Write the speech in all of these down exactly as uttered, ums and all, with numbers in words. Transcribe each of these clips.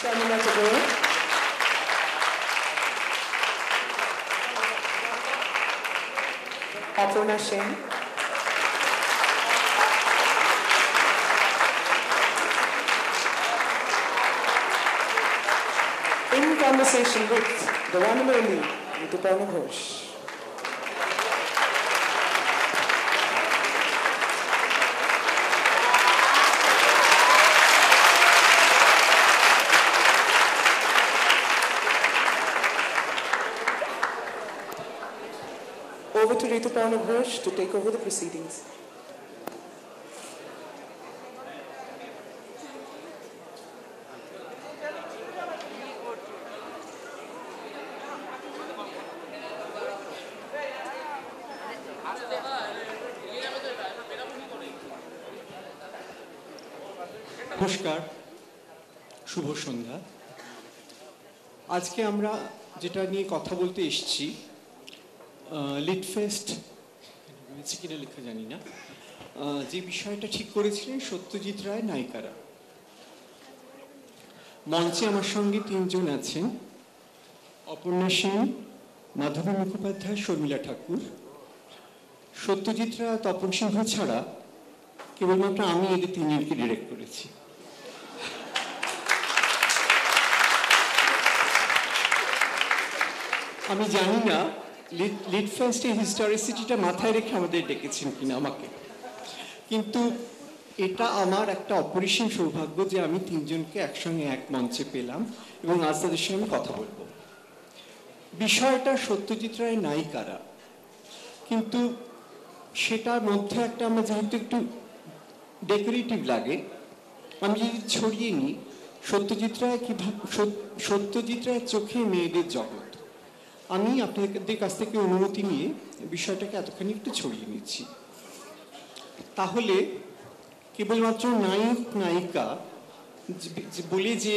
Shamina Tagore. Aparna Sen. In conversation with the one and only Rituparna Ghosh. Over to Rituparna Ghosh to take over the proceedings. নমস্কার, শুভ সন্ধ্যা। আজকে আমরা যেটা নিয়ে কথা বলতে এসেছি, লিটফেস্ট কিনা লেখা জানি না, যে বিষয়টা ঠিক করেছিলেন সত্যজিৎ রায় নায়িকারা। মঞ্চে আমার সঙ্গে তিনজন আছেন, অপর্ণা সেন, মাধবী মুখোপাধ্যায়, শর্মিলা ঠাকুর। সত্যজিৎ রায়, তপন সিংহ ছাড়া কেবলমাত্র আমি এদের তিনজনকে ডিরেক্ট করেছি। আমি জানি না লিটফেস্টের হিস্টোরিসিটিটা মাথায় রেখে আমাদের ডেকেছেন কিনা আমাকে, কিন্তু এটা আমার একটা অপরিসীম সৌভাগ্য যে আমি তিনজনকে একসঙ্গে এক মঞ্চে পেলাম এবং আজ তাদের সঙ্গে কথা বলবো। বিষয়টা সত্যজিৎ রায় নায়িকারা, কিন্তু সেটার মধ্যে একটা আমার যেহেতু একটু ডেকোরেটিভ লাগে, আমি যদি ছড়িয়ে নিই সত্যজিৎ রায় কিভাবে, সত্যজিৎ রায়ের চোখে মেয়েদের জগৎ, আমি আপনাদের কাছ থেকে অনুমতি নিয়ে বিষয়টাকে এতখানি একটু ছড়িয়ে নিচ্ছি। তাহলে কেবলমাত্র নায়ক নায়িকা বলে যে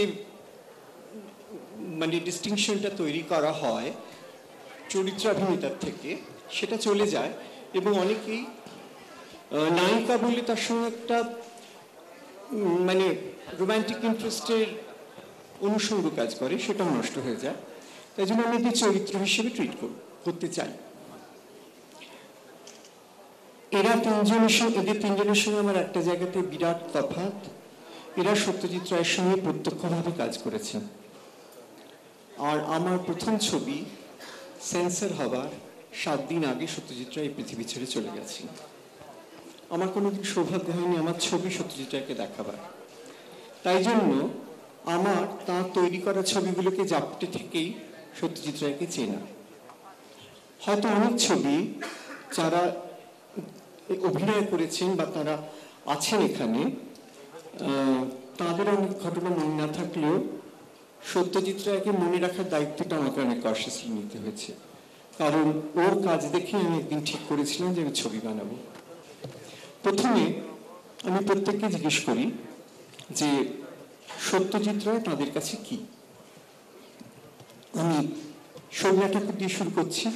মানে ডিস্টিংশনটা তৈরি করা হয় চরিত্রাভিনেতার থেকে, সেটা চলে যায় এবং অনেকেই নায়িকা বলে তার সঙ্গে একটা মানে রোম্যান্টিক ইন্টারেস্টের অনুষঙ্গ কাজ করে, সেটাও নষ্ট হয়ে যায়। তাই জন্য আমি এদের চরিত্র হিসেবে ট্রিট করতে চাই। এরা তিনজনের সঙ্গে এদের তিনজনের সঙ্গে আমার একটা জায়গাতে বিরাট তফাৎ, এরা সত্যজিৎ রায়ের সঙ্গে প্রত্যক্ষভাবে কাজ করেছেন। আর আমার প্রথম ছবি সেন্সর হবার সাত দিন আগে সত্যজিৎ রায় এই পৃথিবী ছেড়ে চলে গেছেন। আমার কোনোদিন সৌভাগ্য হয়নি আমার ছবি সত্যজিৎ রায়কে দেখাবার। তাই জন্য আমার তাঁর তৈরি করা ছবিগুলোকে জাপটে থেকেই সত্যজিৎ রায়কে চেনা। হয়তো অনেক ছবি যারা অভিনয় করেছেন বা তারা আছেন এখানে, তাদের অনেক ঘটনা মনে না থাকলেও সত্যজিৎ রায়কে মনে রাখার দায়িত্বটা আমাকে অনেক কনসিয়াসলি নিতে হয়েছে, কারণ ওর কাজ দেখে আমি একদিন ঠিক করেছিলাম যে আমি ছবি বানাবো। প্রথমে আমি প্রত্যেককে জিজ্ঞেস করি যে সত্যজিৎ রায় তাদের কাছে কি। আমি শর্মিলা ঠাকুর দিয়ে শুরু করছি।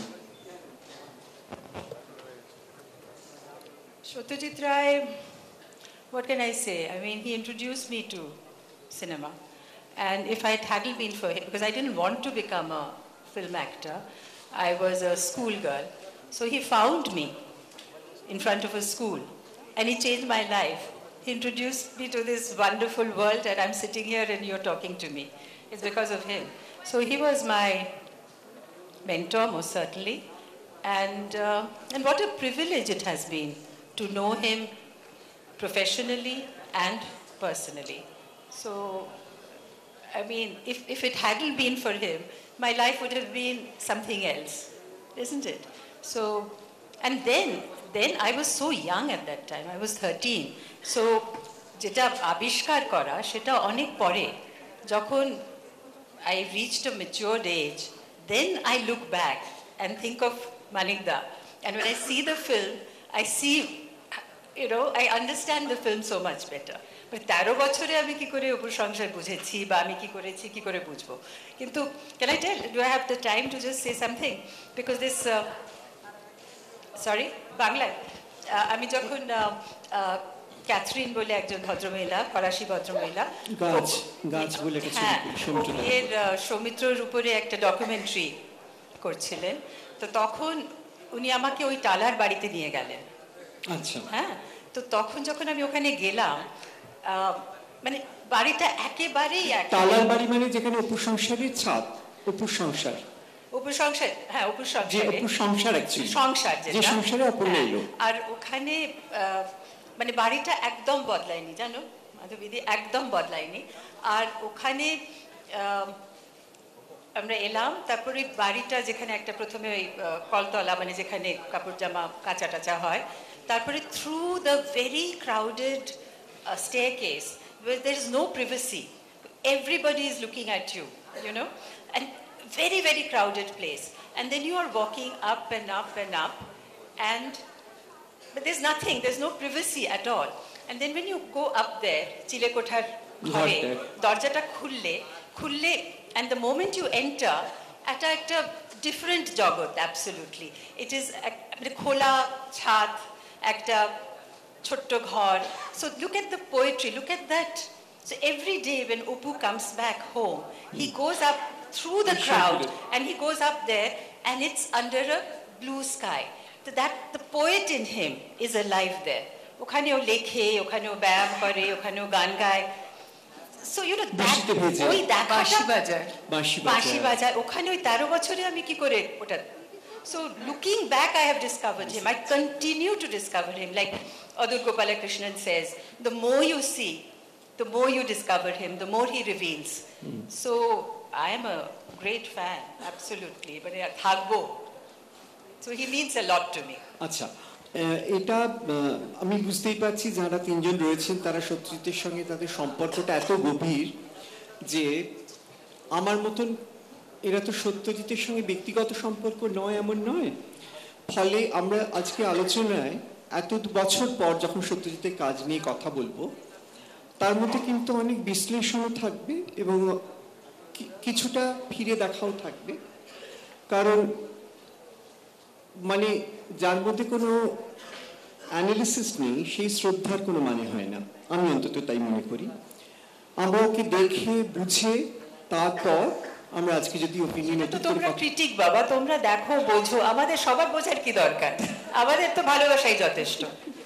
Satyajit Ray, what can I say? I mean, he introduced me to cinema. And if it hadn't been for him, because I didn't want to become a film actor, I was a schoolgirl. So he found me in front of a school, and he changed my life. He introduced me to this wonderful world, and I'm sitting here and you're talking to me. It's because of him. So he was my mentor, most certainly. And, uh, and what a privilege it has been to know him professionally and personally. So, I mean, if, if it hadn't been for him, my life would have been something else, isn't it? So, and then, then I was so young at that time. I was thirteen. So, যেটা আবিষ্কার করা সেটা অনেক পরে, যখন I reached a matured age, then I look back and think of Manikda. And when I see the film, I see, you know, I understand the film so much better. But তেরো বছরে আমি কি করে উপর সংসার বুঝেছি বা আমি কি করেছি কি করে বুঝবো। কিন্তু can I tell, do I have the time to just say something? Because this, uh, sorry, বাংলায়, আমি যখন ক্যাথরিন বলে একজন ভদ্রমহিলা, ফরাসি ভদ্রমহিলা, গাছ গাছ বলে একটা হ্যাঁ, ছবি, সৌমিত্র দা। এর সৌমিত্রর উপরে একটা ডকুমেন্টারি করছিলেন। তো তখন উনি আমাকে ওই টালার বাড়িতে নিয়ে গেলেন। আচ্ছা, হ্যাঁ, তো তখন যখন আমি ওখানে গেলাম, আহ, মানে বাড়িটা একেবারেই এক টালার বাড়ি মানে যেখানে অপুর সংসারের ছাদ, অপুর সংসার, উপসংসার, হ্যাঁ যে উপসংসারে অপুর সংসার actually, সংসার যে যেটা, সংসারে অপূর্ণ হ্যাঁ, এলো। আর ওখানে আহ, মানে বাড়িটা একদম বদলায়নি, জানো মাধবীদি, একদম বদলায়নি। আর ওখানে আহ, আমরা এলাম, তারপরে বাড়িটা যেখানে একটা প্রথমে ওই আহ, কলতলা, মানে যেখানে কাপড় জামা কাঁচা টাচা হয়, তারপরে through the very crowded staircase, there is no privacy, everybody is looking at you, you know, and very very crowded place, and then you are walking up and up and up, and but there's nothing, there's no privacy at all. And then when you go up there, chile kothar ঘরে দরজাটা খুললে খুললে and the moment you enter, এটা একটা different জগৎ, absolutely. It is মানে খোলা ছাদ, একটা ছোট্ট ঘর. So look at the poetry, look at that. So every day when Upu comes back home, he goes up through the crowd and he goes up there, and it's under a blue sky. So that the poet in him is alive there. ওখানেও লেখে, ওখানেও ব্যায়াম করে, ওখানেও গান গায়. So you know that ওই দেখাটা বাঁশি বাজায়, বাঁশি বাজায় ওখানে ওই তেরো বছরে আমি কি করে ওটা. So looking back, I have discovered him. I continue to discover him. Like Adur Gopalakrishnan says, the more you see, the more you discover him, the more he reveals. Mm. So I am a great fan, absolutely. But thakbo. So he means a lot to me. আচ্ছা, এটা আমি বুঝতেই পারছি যারা তিনজন রয়েছেন তারা সত্যজিতের সঙ্গে তাদের সম্পর্কটা এত গভীর যে আমার মতন এরা তো সত্যজিতের সঙ্গে ব্যক্তিগত সম্পর্ক নয় এমন নয়। ফলে আমরা আজকে আলোচনায় এত বছর পর যখন সত্যজিতের কাজ নিয়ে কথা বলবো, তার মধ্যে কিন্তু অনেক বিশ্লেষণও থাকবে এবং কিছুটা ফিরে দেখাও থাকবে। কারণ মানে যার মধ্যে কোনো অ্যানালিসিস নেই সেই শ্রদ্ধার কোনো মানে হয় না, আমি অন্তত তাই মনে করি। আমরা ওকে দেখে বুঝে তারপর আমরা আজকে যদি ওপিনিয়ন, তো তোমরা ক্রিটিক বাবা, তোমরা দেখো বোঝো, আমাদের সবার বোঝার কি দরকার, আমাদের তো ভালোবাসাই যথেষ্ট।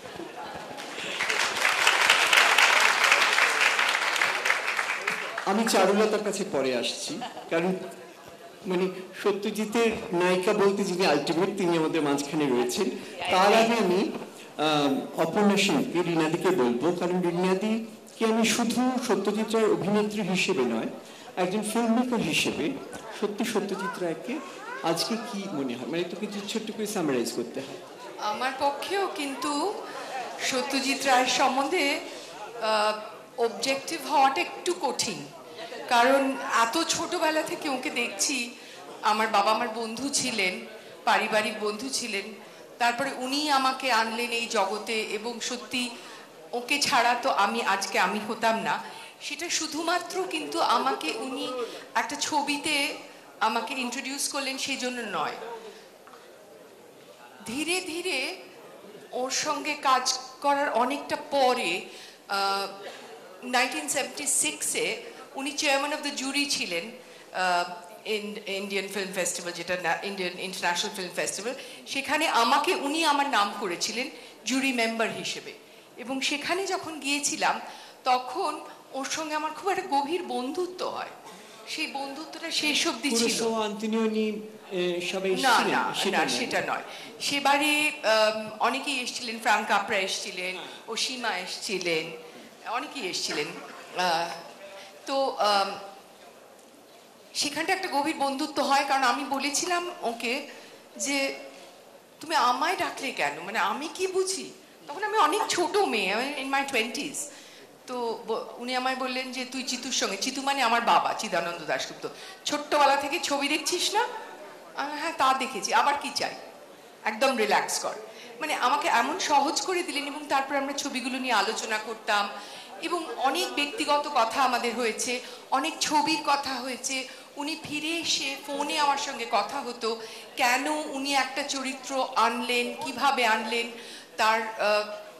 আমি চারুলতার কাছে পরে আসছি, কারণ মানে সত্যজিতের নায়িকা বলতে যিনি আলটিমেট তিনি আমাদের মাঝখানে রয়েছেন। তার আগে আমি অপর্ণা শিল্পী রিনাদিকে বলবো, কারণ রিনাদিকে আমি শুধু সত্যজিৎ রায়ের অভিনেত্রী হিসেবে নয়, একজন ফিল্ম মেকার হিসেবে সত্যি সত্যজিৎ রায়কে আজকে কি মনে হয়, মানে তোকে ছোট্ট করে সামারাইজ করতে হয়। আমার পক্ষেও কিন্তু সত্যজিৎ রায়ের সম্বন্ধে অবজেক্টিভ হওয়াটা একটু কঠিন, কারণ এত ছোটবেলা থেকে ওকে দেখছি। আমার বাবা আমার বন্ধু ছিলেন, পারিবারিক বন্ধু ছিলেন, তারপরে উনি আমাকে আনলেন এই জগতে, এবং সত্যি ওকে ছাড়া তো আমি আজকে আমি হতাম না। সেটা শুধুমাত্র কিন্তু আমাকে উনি একটা ছবিতে আমাকে ইন্ট্রোডিউস করলেন সেই জন্য নয়, ধীরে ধীরে ওর সঙ্গে কাজ করার অনেকটা পরে নাইনটিন সেভেন্টি সিক্সে উনি চেয়ারম্যান অফ দ্য জুরি ছিলেন ইন্ডিয়ান ফিল্ম ফেস্টিভ্যাল, যেটা ইন্ডিয়ান ইন্টারন্যাশনাল ফিল্ম ফেস্টিভ্যাল। সেখানে আমাকে উনি আমার নাম করেছিলেন জুরি মেম্বার হিসেবে, এবং সেখানে যখন গিয়েছিলাম তখন ওর সঙ্গে আমার খুব একটা গভীর বন্ধুত্ব হয়। সেই বন্ধুত্বটা শেষ অবধি ছিল না, না না সেটা নয়। সেবারে অনেকেই এসেছিলেন, ফ্রাঙ্ক কাপরা এসেছিলেন, অসীমা এসেছিলেন, অনেকেই এসেছিলেন। তো সেখানটা একটা গভীর বন্ধুত্ব হয়, কারণ আমি বলেছিলাম ওকে যে তুমি আমায় ডাকলে কেন, মানে আমি কি বুঝি, তখন আমি অনেক ছোট মেয়ে, ইন মাই টোয়েন্টিজ। তো উনি আমায় বললেন যে তুই চিতুর সঙ্গে, চিতু মানে আমার বাবা চিদানন্দ দাশগুপ্ত, ছোট্টবেলা থেকে ছবি দেখছিস না? হ্যাঁ তা দেখেছি, আবার কি চাই, একদম রিল্যাক্স কর। মানে আমাকে এমন সহজ করে দিলেন, এবং তারপর আমরা ছবিগুলো নিয়ে আলোচনা করতাম, এবং অনেক ব্যক্তিগত কথা আমাদের হয়েছে, অনেক ছবির কথা হয়েছে। উনি ফিরে এসে ফোনে আমার সঙ্গে কথা হতো, কেন উনি একটা চরিত্র আনলেন, কিভাবে আনলেন, তার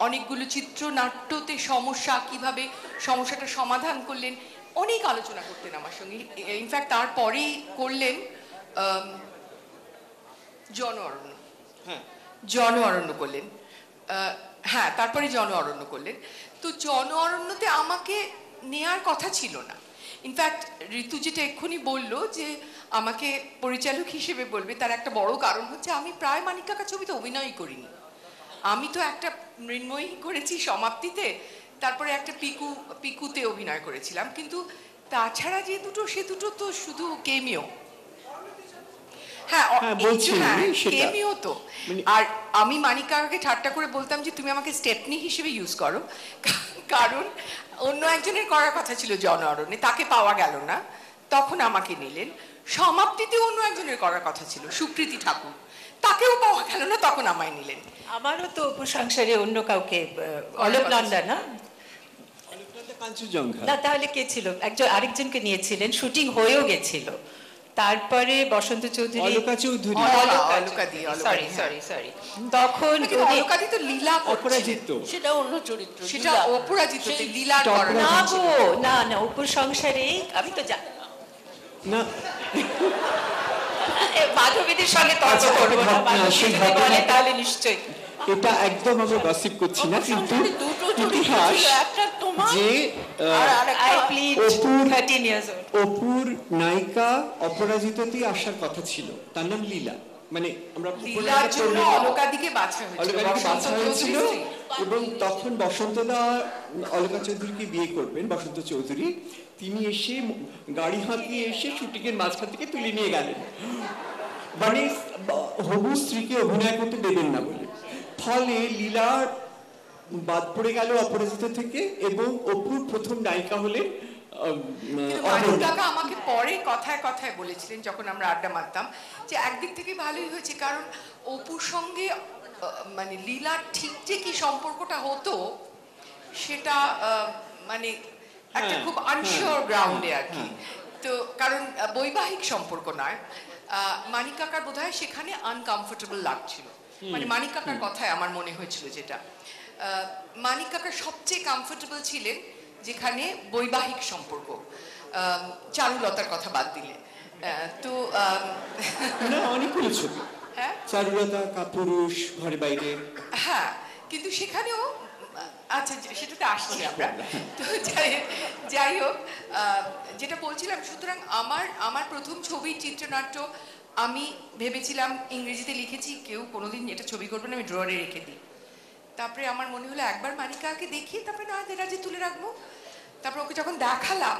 অনেকগুলো চিত্রনাট্যতে সমস্যা, কিভাবে সমস্যাটা সমাধান করলেন, অনেক আলোচনা করতেন আমার সঙ্গে। ইনফ্যাক্ট তারপরেই করলেন আম, জন অরণ্য। হ্যাঁ জন অরণ্য করলেন। আহ, হ্যাঁ, তারপরে জন অরণ্য করলেন। তো জন অরণ্যতে আমাকে নেয়ার কথা ছিল না। ইনফ্যাক্ট ঋতু যেটা এক্ষুনি বললো যে আমাকে পরিচালক হিসেবে বলবে, তার একটা বড় কারণ হচ্ছে আমি প্রায় মানিক কাকা ছবিতে অভিনয় করিনি। আমি তো একটা মৃন্ময়ী করেছি সমাপ্তিতে, তারপরে একটা পিকু পিকুতে অভিনয় করেছিলাম, কিন্তু তাছাড়া যে দুটো, সে দুটো তো শুধু কেমিও। হ্যাঁ, হ্যাঁ, বলছি হ্যাঁ, সেটা। কেমিও তো। মানে- আর আমি মানিক কাকাকে ঠাট্টা করে বলতাম যে তুমি আমাকে স্টেপনি হিসেবে ইউজ করো, কারণ অন্য একজনের করার কথা ছিল জন অরণ্যে, তাকে পাওয়া গেল না, তখন আমাকে নিলেন। সমাপ্তিতে অন্য একজনের করার কথা ছিল, সুকৃতি ঠাকুর, তাকেও পাওয়া গেল না, তখন আমায় নিলেন। আমারও তো উপসংসারে অন্য কাউকে, অলোক নন্দা না কাঞ্চনজঙ্ঘা। না তাহলে কে ছিল, একজন আরেকজনকে নিয়েছিলেন, শুটিং হয়েও গেছিল। তারপরে বসন্ত চৌধুরী, অলকা চৌধুরী। অলকা, অলকা দি, অলকা সরি দি, হ্যাঁ। সরি সরি তখন কিন্তু উনি- অলকাদি তো লীলা করছিলেন। অপরাজিত। সেটা অন্য চরিত্র, সেটা লীলা। অপরাজিততে সেই- লীলা টপ করা না অপরাজিত। গো, না না উপসংসারে আমি তো জানি না মাধবীদের সঙ্গে তর্ক আচ্ছা, করবো না, ঘটনা, মাধবী সেই যদি বলে ঘটনাটা- তাহলে নিশ্চয়ই। এটা একদম আমরা গসিপ করছি না, কিন্তু সংসারে দুটো চরিত্র ইতিহাস ছিল, একটা তোমার যে আর আহ, আরেকটা I plead অপুর- thirteen years old. অপুর নায়িকা অপরাজিততেই আসার কথা ছিল, তার নাম লীলা। মানে আমরা লীলার জন্য পড়লে- অলকাদিকে বাছা হয়েছিল, অলকাদিকে বসন্ত বাছা হয়েছিল চৌধুরী। এবং তখন বসন্তদা অলকা চৌধুরীকে বিয়ে করবেন, বসন্ত চৌধুরী। তিনি এসে ম- গাড়ি হাঁকিয়ে এসে শুটিংয়ের মাঝখান থেকে তুলে নিয়ে গেলেন, মানে বা- হবু স্ত্রীকে অভিনয় করতে দেবেন না বলে। ফলে লীলার বাদ পড়ে গেল অপরাজিত থেকে, এবং অপুর প্রথম নায়িকা হলেন আহ, কিন্তু অপর্ণা। মানিক কাকা আমাকে পরে কথায় কথায় বলেছিলেন, যখন আমরা আড্ডা মারতাম, যে একদিক থেকে ভালোই হয়েছে, কারণ অপুর সঙ্গে আহ, মানে লীলার ঠিক যে কি সম্পর্কটা হতো সেটা আহ, মানে একটা হ্যাঁ, খুব হ্যাঁ, আনশিওর গ্রাউন্ডে আর কি। হ্যাঁ। তো কারণ আহ, বৈবাহিক সম্পর্ক নয়, আহ, মানিক কাকার বোধহয় সেখানে আনকমফোর্টেবল লাগছিল। মানে মানিক কাকার কথায় আমার মনে হয়েছিল যেটা, আহ, মানিক কাকা সবচেয়ে কমফোর্টেবল ছিলেন যেখানে বৈবাহিক সম্পর্ক, আম, চারুলতার কথা বাদ দিলে। আহ, তো আম, না, অনেকগুলো ছবি, হ্যাঁ চারুলতা, কাপুরুষ, ঘরে বাইরে। হ্যাঁ, কিন্তু সেখানেও, আচ্ছা যে- সেটাতে আসছি আমরা। তো যাই যাই হোক, আহ, যেটা বলছিলাম, সুতরাং আমার আমার প্রথম ছবির চিত্রনাট্য আমি ভেবেছিলাম ইংরেজিতে লিখেছি, কেউ কোনোদিন এটা ছবি করবে না, আমি ড্রয়ারে রেখে দিই। তারপরে আমার মনে হলো একবার মানিকাকে দেখি, তারপরে না দেরাজে তুলে রাখবো। তারপর ওকে যখন দেখালাম,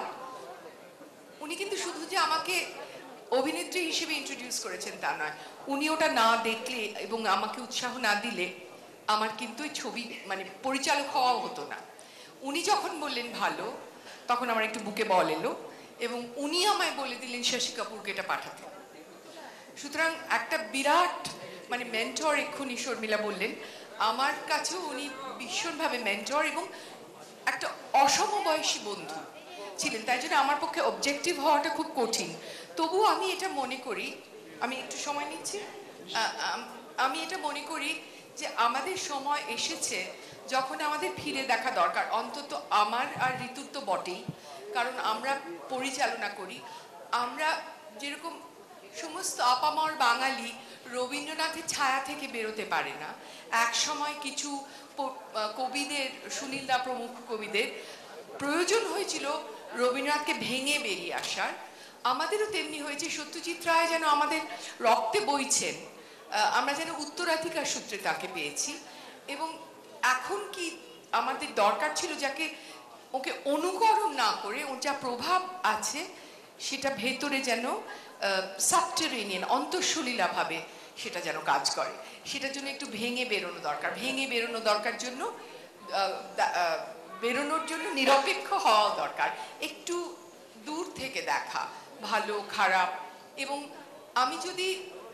উনি কিন্তু শুধু যে আমাকে অভিনেত্রী হিসেবে ইন্ট্রোডিউস করেছেন তা নয়, উনি ওটা না দেখলে এবং আমাকে উৎসাহ না দিলে আমার কিন্তু ওই ছবি মানে পরিচালক হওয়াও হতো না। উনি যখন বললেন ভালো, তখন আমার একটু বুকে বল এলো, এবং উনি আমায় বলে দিলেন শশী কাপুরকে এটা পাঠাতে। সুতরাং একটা বিরাট মানে মেন্টর, এক্ষুনি শর্মিলা বললেন, আমার কাছেও উনি ভীষণভাবে মেন্টর এবং একটা অসমবয়সী বন্ধু ছিলেন। তাই জন্য আমার পক্ষে অবজেক্টিভ হওয়াটা খুব কঠিন। তবুও আমি এটা মনে করি, আমি একটু সময় নিচ্ছি, আ- আম- আমি এটা মনে করি যে আমাদের সময় এসেছে যখন আমাদের ফিরে দেখা দরকার, অন্তত আমার আর ঋতুর তো বটেই, কারণ আমরা পরিচালনা করি। আমরা যেরকম সমস্ত আপামর বাঙালি রবীন্দ্রনাথের ছায়া থেকে বেরোতে পারে না, এক সময় কিছু প- কবিদের, সুনীলদা প্রমুখ কবিদের প্রয়োজন হয়েছিল রবীন্দ্রনাথকে ভেঙে বেরিয়ে আসার। আমাদেরও তেমনি হয়েছে, সত্যজিৎ রায় যেন আমাদের রক্তে বইছেন, আহ, আমরা যেন উত্তরাধিকার সূত্রে তাকে পেয়েছি। এবং এখন কি আমাদের দরকার ছিল যাকে, ওকে অনুকরণ না করে ওর যা প্রভাব আছে সেটা ভেতরে যেন সাবটেরেনিয়ান, অন্তঃসলীলা ভাবে সেটা যেন কাজ করে। সেটার জন্য একটু ভেঙে বেরোনো দরকার। ভেঙে বেরোনো দরকার জন্য আহ, দা- আহ, বেরোনোর জন্য নিরপেক্ষ হওয়া দরকার, একটু দূর থেকে দেখা ভালো খারাপ। এবং আমি যদি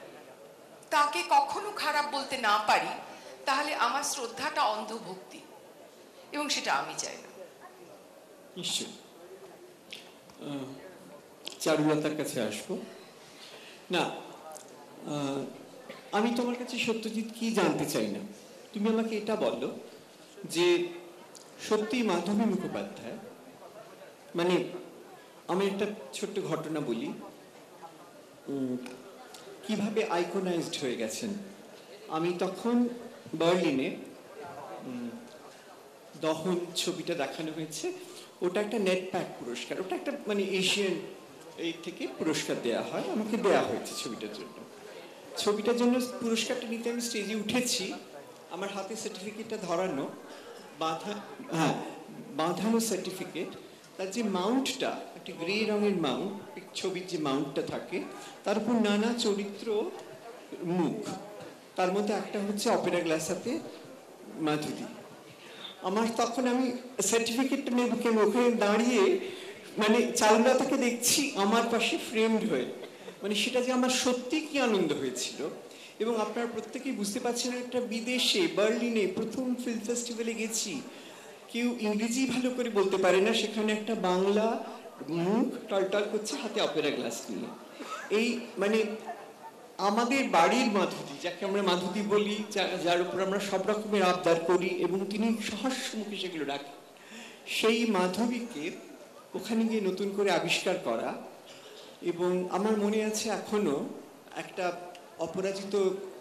তাকে কখনো খারাপ বলতে না পারি, তাহলে আমার শ্রদ্ধাটা অন্ধভক্তি, এবং সেটা আমি চাই না। নিশ্চয়। আহ, চারুলতার কাছে আসবো। না, আহ, আমি তোমার কাছে সত্যজিৎ কি জানতে চাই না, তুমি আমাকে এটা বলো যে সত্যি মাধবী মুখোপাধ্যায়, মানে আমি একটা ছোট্ট ঘটনা বলি, উম, কিভাবে আইকনাইজড হয়ে গেছেন। আমি তখন বার্লিনে উম, দহন ছবিটা দেখানো হয়েছে, ওটা একটা নেট প্যাক পুরস্কার, ওটা একটা মানে এশিয়ান এই থেকে পুরস্কার দেয়া হয়, আমাকে দেয়া হয়েছে ছবিটার জন্য। ছবিটার জন্য পুরস্কারটা নিতে আমি স্টেজে উঠেছি, আমার হাতে সার্টিফিকেটটা ধরানো, বাঁধা, হ্যাঁ বাঁধানো সার্টিফিকেট, তার যে মাউন্টটা একটা গ্রে রঙের মাউন্ট, ছবির যে মাউন্টটা থাকে তার উপর নানা চরিত্র মুখ, তার মধ্যে একটা হচ্ছে অপেরা গ্লাসাতে মাধুরী। আমার তখন আমি সার্টিফিকেটটা নেব কেন, ওখানে দাঁড়িয়ে মানে চারুলতাকে দেখছি আমার পাশে ফ্রেমড হয়ে, মানে সেটা যে আমার সত্যি কি আনন্দ হয়েছিল। এবং আপনারা প্রত্যেকেই বুঝতে পারছেন, একটা বিদেশে বার্লিনে প্রথম ফিল্ম ফেস্টিভ্যালে গেছি, কেউ ইংরেজি ভালো করে বলতে পারে না, সেখানে একটা বাংলা মুখ টলটল করছে হাতে অপেরা গ্লাস নিয়ে। এই মানে আমাদের বাড়ির মাধুরী, যাকে আমরা মাধুরী বলি, যার উপর আমরা সব রকমের আবদার করি এবং তিনি সহস্র মুখে সেগুলো রাখেন, সেই মাধবীকে ওখানে গিয়ে নতুন করে আবিষ্কার করা। এবং আমার মনে আছে এখনো একটা অপরাজিত,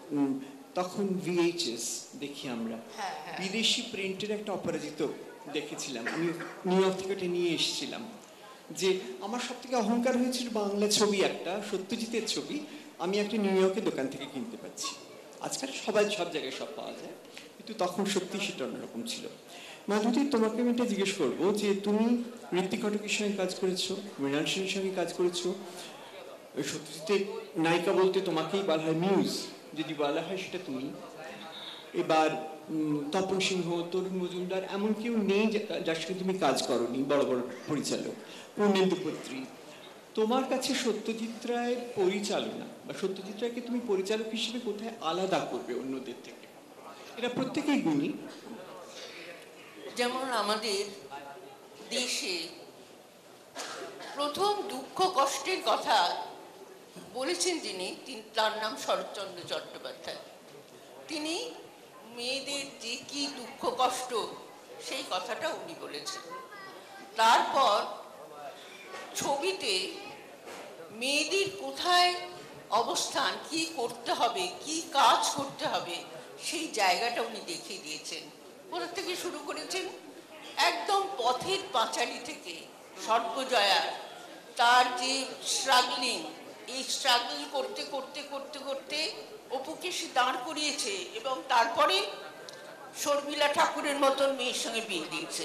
তখন ভিএইচএস দেখি আমরা, বিদেশি প্রিন্টের একটা অপরাজিত দেখেছিলাম, আমি নিউ ইয়র্ক থেকে ওটা নিয়ে এসেছিলাম। যে আমার সব থেকে অহংকার হয়েছিল, বাংলা ছবি একটা সত্যজিতের ছবি আমি একটা নিউ ইয়র্কের দোকান থেকে কিনতে পাচ্ছি। আজকাল সবাই সব জায়গায় সব পাওয়া যায়, কিন্তু তখন সত্যি সেটা অন্যরকম ছিল। মাধুরী, তোমাকে আমি এটা জিজ্ঞেস করবো যে তুমি ঋত্বিক ঘটকের সঙ্গে কাজ করেছো, মৃণাল সেনের সঙ্গে কাজ করেছো, সত্যজিতের নায়িকা বলতে তোমাকেই বলা হয় মিউজ, যদি বলা হয় সেটা তুমি। এবার তপন সিংহ, তরুণ মজুমদার, এমন কেউ নেই যার সঙ্গে তুমি কাজ করোনি, বড় বড় পরিচালক, পূর্ণেন্দু পত্রী। তোমার কাছে সত্যজিৎ রায়ের পরিচালনা বা সত্যজিৎ রায়কে তুমি পরিচালক হিসেবে কোথায় আলাদা করবে অন্যদের থেকে? এরা প্রত্যেকেই গুণী। যেমন আমাদের দেশে প্রথম দুঃখ কষ্টের কথা বলেছেন যিনি, তার নাম শরৎচন্দ্র চট্টোপাধ্যায়। তিনি মেয়েদের যে কি দুঃখ কষ্ট সেই কথাটা উনি বলেছেন। তারপর ছবিতে মেয়েদের কোথায় অবস্থান, কি করতে হবে, কি কাজ করতে হবে, সেই জায়গাটা উনি দেখিয়ে দিয়েছেন। কোথা থেকে শুরু করেছেন, একদম পথের পাঁচালী থেকে সর্বজয়া, তার যে স্ট্রাগলিং, এই স্ট্রাগল করতে করতে করতে করতে অপুকে সে দাঁড় করিয়েছে এবং তারপরে শর্মিলা ঠাকুরের মতন মেয়ের সঙ্গে বিয়ে দিয়েছে।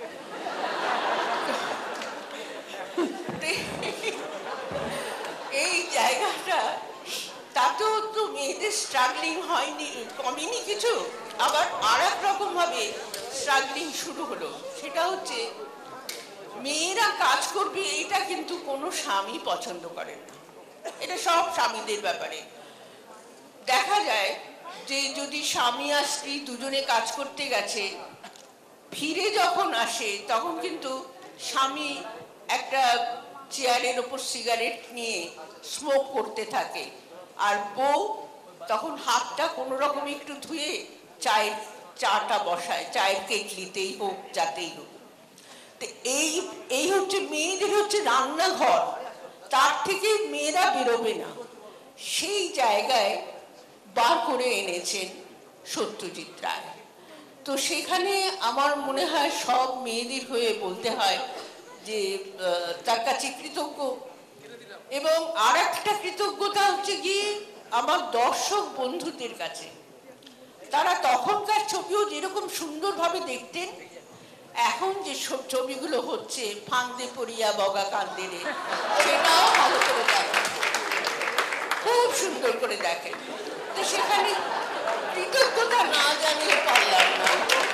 এই জায়গাটা তাতেও তো মেয়েদের স্ট্রাগলিং হয়নি, কমেনি কিছু, আবার আর এক রকম ভাবে স্ট্রাগলিং শুরু হলো। সেটা হচ্ছে মেয়েরা কাজ করবে, এটা কিন্তু কোনো স্বামী পছন্দ করে না, এটা সব স্বামীদের ব্যাপারে। দেখা যায় যে যদি স্বামী আর স্ত্রী দুজনে কাজ করতে গেছে, ফিরে যখন আসে তখন কিন্তু স্বামী একটা চেয়ারের ওপর সিগারেট নিয়ে স্মোক করতে থাকে, আর বউ তখন হাতটা কোনো রকম একটু ধুয়ে চায়ের চাটা বসায়, চায়ের কেটলিতেই হোক যাতেই হোক। তো এই এই হচ্ছে মেয়েদের হচ্ছে রান্নাঘর, তার থেকে মেয়েরা বেরোবে না, সেই জায়গায় বার করে এনেছেন সত্যজিৎ রায়। তো সেখানে আমার মনে হয় সব মেয়েদের হয়ে বলতে হয় যে তার কাছে কৃতজ্ঞ। এবং আর একটা কৃতজ্ঞতা হচ্ছে গিয়ে আমার দর্শক বন্ধুদের কাছে, তারা তখনকার ছবিও যেরকম সুন্দরভাবে দেখতেন, এখন যে সব ছবিগুলো হচ্ছে ফান্দে পড়িয়া বগা কান্দে রে, সেটাও ভালো করে দেখেন, খুব সুন্দর করে দেখেন। তো সেখানে কৃতজ্ঞতা না জানিয়ে পারলাম না।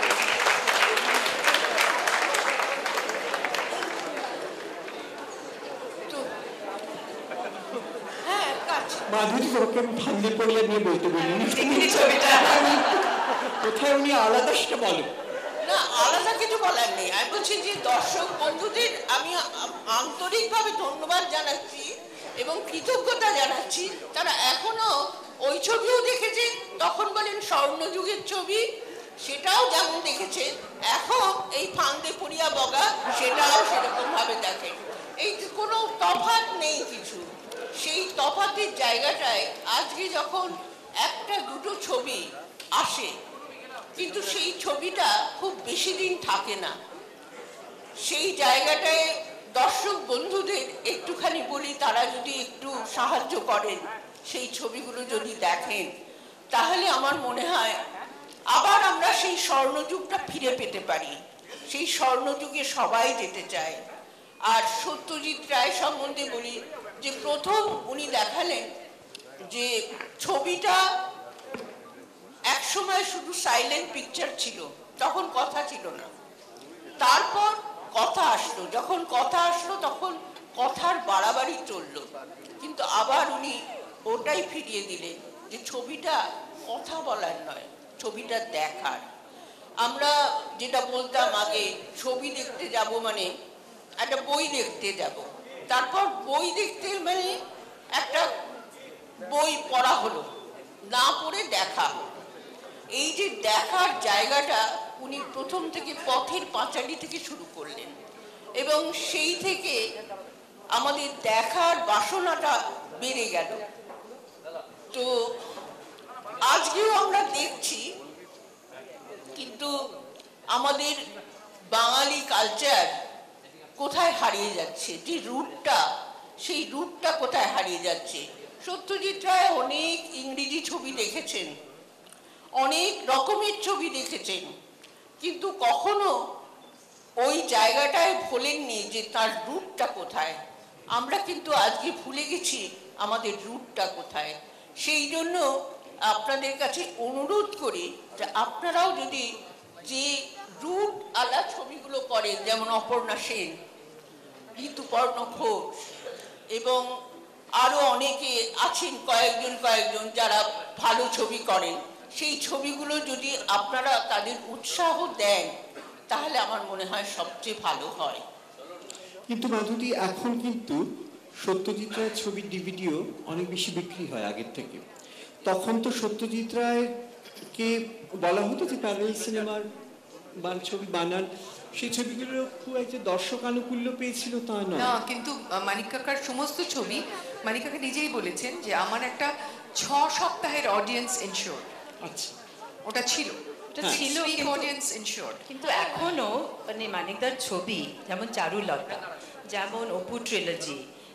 মাধুরী, তোমাকে আমি ফান্দে পড়িয়া নিয়ে বলতে বলিনি, ছবিটা কোথায় উনি আলাদা সেটা বলো না, আলাদা কিছু বলার নেই। আমি বলছি যে দর্শক বন্ধুদের আমি আন্তরিকভাবে ধন্যবাদ জানাচ্ছি এবং কৃতজ্ঞতা জানাচ্ছি, তারা এখনো ওই ছবিও দেখেছে, তখন বলেন স্বর্ণযুগের ছবি, সেটাও যেমন দেখেছেন, এখন এই ফান্দে পড়িয়া বগা সেটাও সেরকম ভাবে দেখেন। এই কোনো তফাৎ নেই কিছু। সেই তফাতের জায়গাটায় আজকে যখন একটা দুটো ছবি আসে, কিন্তু সেই ছবিটা খুব বেশি দিন থাকে না। সেই জায়গাটায় দর্শক বন্ধুদের একটুখানি বলি, তারা যদি একটু সাহায্য করেন, সেই ছবিগুলো যদি দেখেন, তাহলে আমার মনে হয় আবার আমরা সেই স্বর্ণযুগটা ফিরে পেতে পারি। সেই স্বর্ণযুগে সবাই যেতে চায়। আর সত্যজিৎ রায় সম্বন্ধে বলি যে প্রথম উনি দেখালেন যে ছবিটা একসময় শুধু সাইলেন্ট পিকচার ছিল, তখন কথা ছিল না। তারপর কথা আসলো, যখন কথা আসলো তখন কথার বাড়াবাড়ি চললো, কিন্তু আবার উনি ওটাই ফিরিয়ে দিলেন যে ছবিটা কথা বলার নয়, ছবিটা দেখার। আমরা যেটা বলতাম আগে, ছবি দেখতে যাব মানে একটা বই দেখতে যাব, তারপর বই দেখতে মানে একটা বই পড়া হলো, না পড়ে দেখা। এই যে দেখার জায়গাটা উনি প্রথম থেকে পথের পাঁচালী থেকে শুরু করলেন, এবং সেই থেকে আমাদের দেখার বাসনাটা বেড়ে গেল। তো আজকেও আমরা দেখছি, কিন্তু আমাদের বাঙালি কালচার কোথায় হারিয়ে যাচ্ছে, যে রুটটা, সেই রুটটা কোথায় হারিয়ে যাচ্ছে। সত্যজিৎ রায় অনেক ইংরেজি ছবি দেখেছেন, অনেক রকমের ছবি দেখেছেন, কিন্তু কখনো ওই জায়গাটায় ভোলেননি যে তার রুটটা কোথায়। আমরা কিন্তু আজকে ভুলে গেছি আমাদের রুটটা কোথায়। সেই জন্য আপনাদের কাছে অনুরোধ করি যে আপনারাও যদি যে রুট আলা ছবিগুলো করেন, যেমন অপর্ণা সেন, ঋতুপর্ণ ঘোষ এবং আরো অনেকে আছেন, কয়েকজন কয়েকজন যারা ভালো ছবি করেন, সেই ছবিগুলো যদি আপনারা তাদের উৎসাহ দেন, তাহলে আমার মনে হয় সবচেয়ে ভালো হয়। কিন্তু মাধুরী, এখন কিন্তু সত্যজিৎ রায়ের ছবির ডিভিডিও অনেক বেশি বিক্রি হয় আগের থেকে। তখন তো সত্যজিৎ রায়কে বলা হতো যে প্যারালাল সিনেমার বান ছবি বানান, সেই ছবিগুলো খুব একটা দর্শক আনুকূল্য পেয়েছিল তা নয়। না, কিন্তু মানিক কাকার সমস্ত ছবি, মানিক কাকা নিজেই বলেছেন যে আমার একটা ছ সপ্তাহের অডিয়েন্স ইনশিওর। আচ্ছা, ওটা ছিল, ওটা ছিল, কিন্তু- অডিয়েন্স ইনশিওর। কিন্তু এখনো মানে মানিকদার ছবি যেমন চারুলতা, যেমন অপু ট্রিলজি,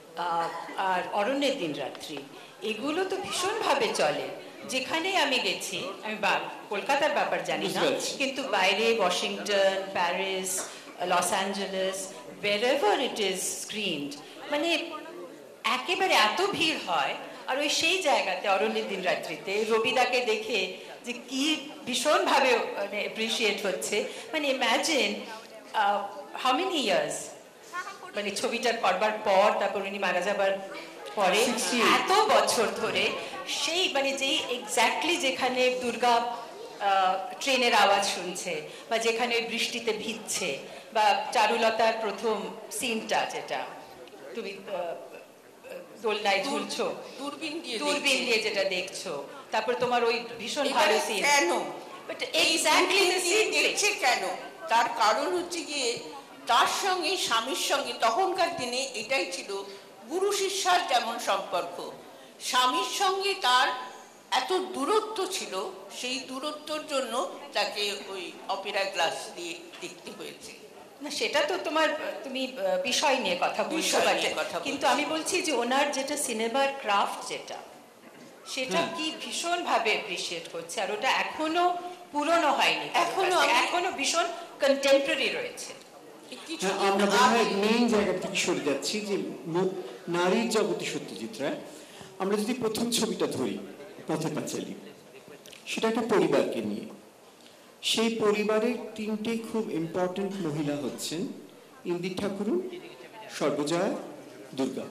আর অরণ্যের দিন রাত্রি, এগুলো তো ভীষণভাবে চলে। যেখানে আমি গেছি, আমি বা- কলকাতার ব্যাপার জানি না, বুঝতে পারছি। কিন্তু বাইরে Washington, Paris, Los wherever it is screened, মানে একেবারে এত ভিড় হয়। আর ওই সেই জায়গাতে অরণ্যের দিন রাত্রিতে রবিদাকে দেখে যে কি ভীষণভাবে মানে অ্যাপ্রিসিয়েট হচ্ছে, মানে ইম্যাজিন হাউ মেনি ইয়ার্স, মানে ছবিটার করবার পর, তারপর উনি মারা যাবার পরে এত বছর ধরে সেই মানে যেই এক্স্যাক্টলি যেখানে দুর্গা ট্রেনের আওয়াজ শুনছে, বা যেখানে বৃষ্টিতে ভিজছে, বা চারুলতার প্রথম সিনটা যেটা তুমি দোলনায় ঝুলছো, দূরবীন দিয়ে দূরবীন দিয়ে যেটা দেখছো, তারপর তোমার ওই ভীষণ ভালো এবারে সিন। কেন বাট এই এক্স্যাক্টলি দ্য দূরবীন দিয়ে সিন দেখছে কেন? তার কারণ হচ্ছে গিয়ে তার সঙ্গে স্বামীর সঙ্গে তখনকার দিনে এটাই ছিল গুরু শিষ্যার যেমন সম্পর্ক, স্বামীর সঙ্গে তার এত দূরত্ব ছিল, সেই দূরত্বর জন্য তাকে ওই অপেরা গ্লাস দিয়ে দেখতে হয়েছে। না, সেটা তো তোমার তুমি আহ, বিষয় নিয়ে কথা বলছো, বিষয় but- নিয়ে কথা বলছি। কিন্তু আমি বলছি যে ওনার যেটা সিনেমার ক্রাফট যেটা, সেটা হ্যাঁ। কি ভীষণ ভাবে অ্যাপ্রিসিয়েট করছে, আর ওটা এখনো পুরনো হয়নি, এখনো এখনো আমি- এখনো ভীষণ কন্টেম্পোরারি রয়েছে। হ্যাঁ, কিছুদিন আমরা বোধ হয় আগে- মেইন জায়গা থেকে সরে যাচ্ছি যে ম- নারীর জগতে সত্যজিৎ রায়। আমরা যদি প্রথম ছবিটা ধরি, পথের পাঁচালী, সেটা একটা পরিবারকে নিয়ে। সেই পরিবারের তিনটে খুব ইম্পর্টেন্ট মহিলা হচ্ছেন ইন্দির ঠাকুরুন, সর্বজয়া, দুর্গা।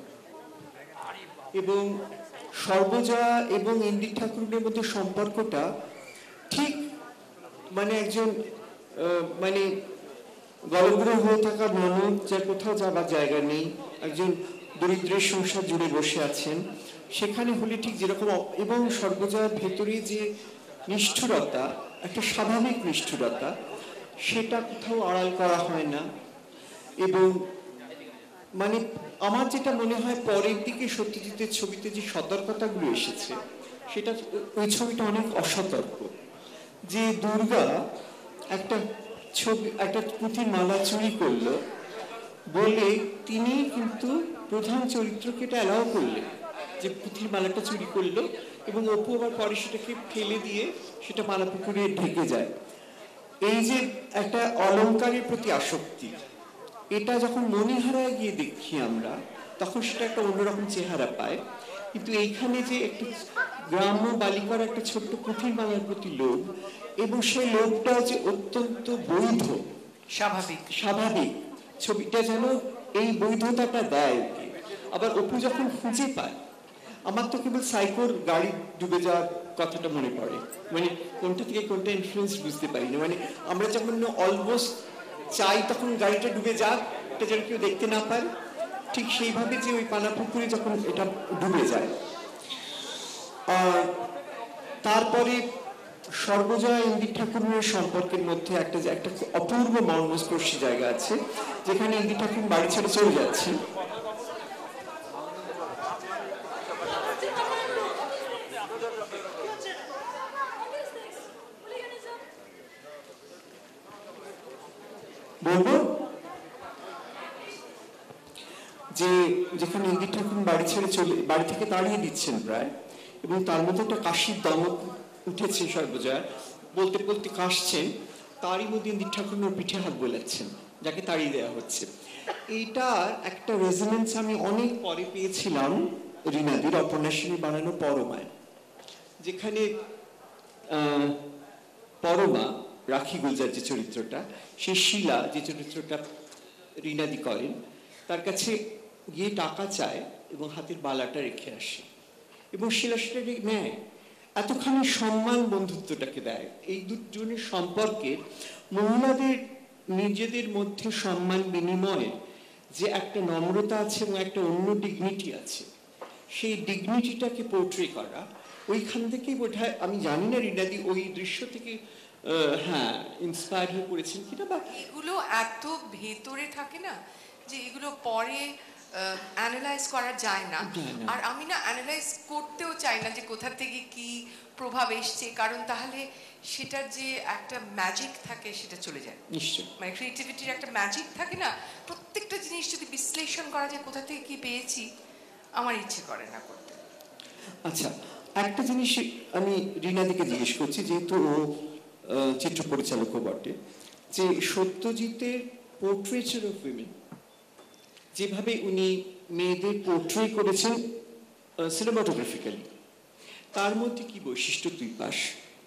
এবং সর্বজয়া এবং ইন্দির ঠাকুরের মধ্যে সম্পর্কটা ঠিক মানে একজন আহ, মানে গলগ্রহ হয়ে থাকা ননদ, যার কোথাও যাবার জায়গা নেই, একজন দরিদ্রের সংসার জুড়ে বসে আছেন, সেখানে হলে ঠিক যেরকম অ- এবং সর্বজয়ার ভেতরে যে নিষ্ঠুরতা, একটা স্বাভাবিক নিষ্ঠুরতা, সেটা কোথাও আড়াল করা হয় না। এবং মানে আমার যেটা মনে হয় পরের দিকে সত্যজিতের ছবিতে যে সতর্কতাগুলো এসেছে, সেটা ওই ছবিটা অনেক অসতর্ক। যে দুর্গা একটা ছবি, একটা পুঁথির মালা চুরি করলো বলে তিনি কিন্তু প্রধান চরিত্রকে এটা অ্যালাউ করলেন যে পুঁথির মালাটা চুরি করলো, এবং অপু আবার পরে সেটাকে ফেলে দিয়ে সেটা মালা পুকুরে ঢেকে যায়। এই যে একটা অলংকারের প্রতি আসক্তি, এটা যখন মণিহারায় গিয়ে দেখি আমরা, তখন সেটা একটা অন্যরকম চেহারা পায়। কিন্তু এইখানে যে একটু গ্রাম্য বালিকার একটা ছোট্ট পুঁথির মালার প্রতি লোভ, এবং সেই লোভটা যে অত্যন্ত বৈধ, স্বাভাবিক স্বাভাবিক, ছবিটা যেন এই বৈধতাটা দেয় ওকে। আবার অপু যখন খুঁজে পায়, আমার তো কেবল সাইকোর গাড়ি ডুবে যাওয়ার কথাটা মনে পড়ে, মানে কোনটা থেকে কোনটা ইনফ্লুয়েন্স বুঝতে পারি না। মানে আমরা যখন অলমোস্ট চাই তখন গাড়িটা ডুবে যাক, এটা যেন কেউ দেখতে না পায়, ঠিক সেইভাবে যে ওই পানা পুকুরে যখন এটা ডুবে যায়। আর তারপরে সর্বজয়া ইন্দির ঠাকুরের সম্পর্কের মধ্যে একটা একটা অপূর্ব মর্মস্পর্শী জায়গা আছে, যেখানে ইন্দির ঠাকুর বাড়ি ছেড়ে চলে যাচ্ছে। বলবো যে যেখানে ইন্দির ঠাকুর বাড়ি ছেড়ে চলে, বাড়ি থেকে তাড়িয়ে দিচ্ছেন প্রায়, এবং তার মধ্যে একটা কাশির দমক উঠেছে সর্বজয়া, বলতে বলতে কাশছেন, তারই মধ্যে ইন্দির ঠাকুর ওর পিঠে হাত বোলাচ্ছেন, যাকে তাড়িয়ে দেওয়া হচ্ছে। এইটার একটা রেজোনেন্স আমি অনেক পরে পেয়েছিলাম রীনাদির অপর্ণাশিনী বানানো পরমায়, যেখানে পরমা রাখি গুলজার যে চরিত্রটা, সেই শিলা যে চরিত্রটা রীনাদি করেন, তার কাছে গিয়ে টাকা চায় এবং হাতের বালাটা রেখে আসে, এবং শিলা সেটা নেয়, এতখানি সম্মান বন্ধুত্বটাকে দেয়। এই দুজনের সম্পর্কে মহিলাদের নিজেদের মধ্যে সম্মান বিনিময়ে যে একটা নম্রতা আছে এবং একটা অন্য ডিগনিটি আছে, সেই ডিগনিটিটাকে পোর্ট্রে করা, ওইখান থেকেই বোধহয়, আমি জানি না রীনাদি ওই দৃশ্য থেকে হ্যাঁ ইন্সপায়ার হয়ে পড়েছেন কিনা, বা এগুলো এত ভেতরে থাকে না যে এগুলো পরে অ্যানালাইজ করা যায় না। আর আমি না অ্যানালাইজ করতেও চাই না যে কোথা থেকে কি প্রভাব এসছে, কারণ তাহলে সেটার যে একটা ম্যাজিক থাকে সেটা চলে যায়। নিশ্চয়, মানে ক্রিয়েটিভিটির একটা ম্যাজিক থাকে না, প্রত্যেকটা জিনিস যদি বিশ্লেষণ করা যায় কোথা থেকে কি পেয়েছি, আমার ইচ্ছে করে না করতে। আচ্ছা, একটা জিনিস আমি রীনাদিকে জিজ্ঞেস করছি, যেহেতু ও চিত্র পরিচালকও বটে, যে সত্যজিতের পোর্ট্রেচার অফ উইমেন, যেভাবে উনি মেয়েদের পোর্ট্রে করেছেন সিনেমাটোগ্রাফিক্যালি, তার মধ্যে কি বৈশিষ্ট্য তুই পাস?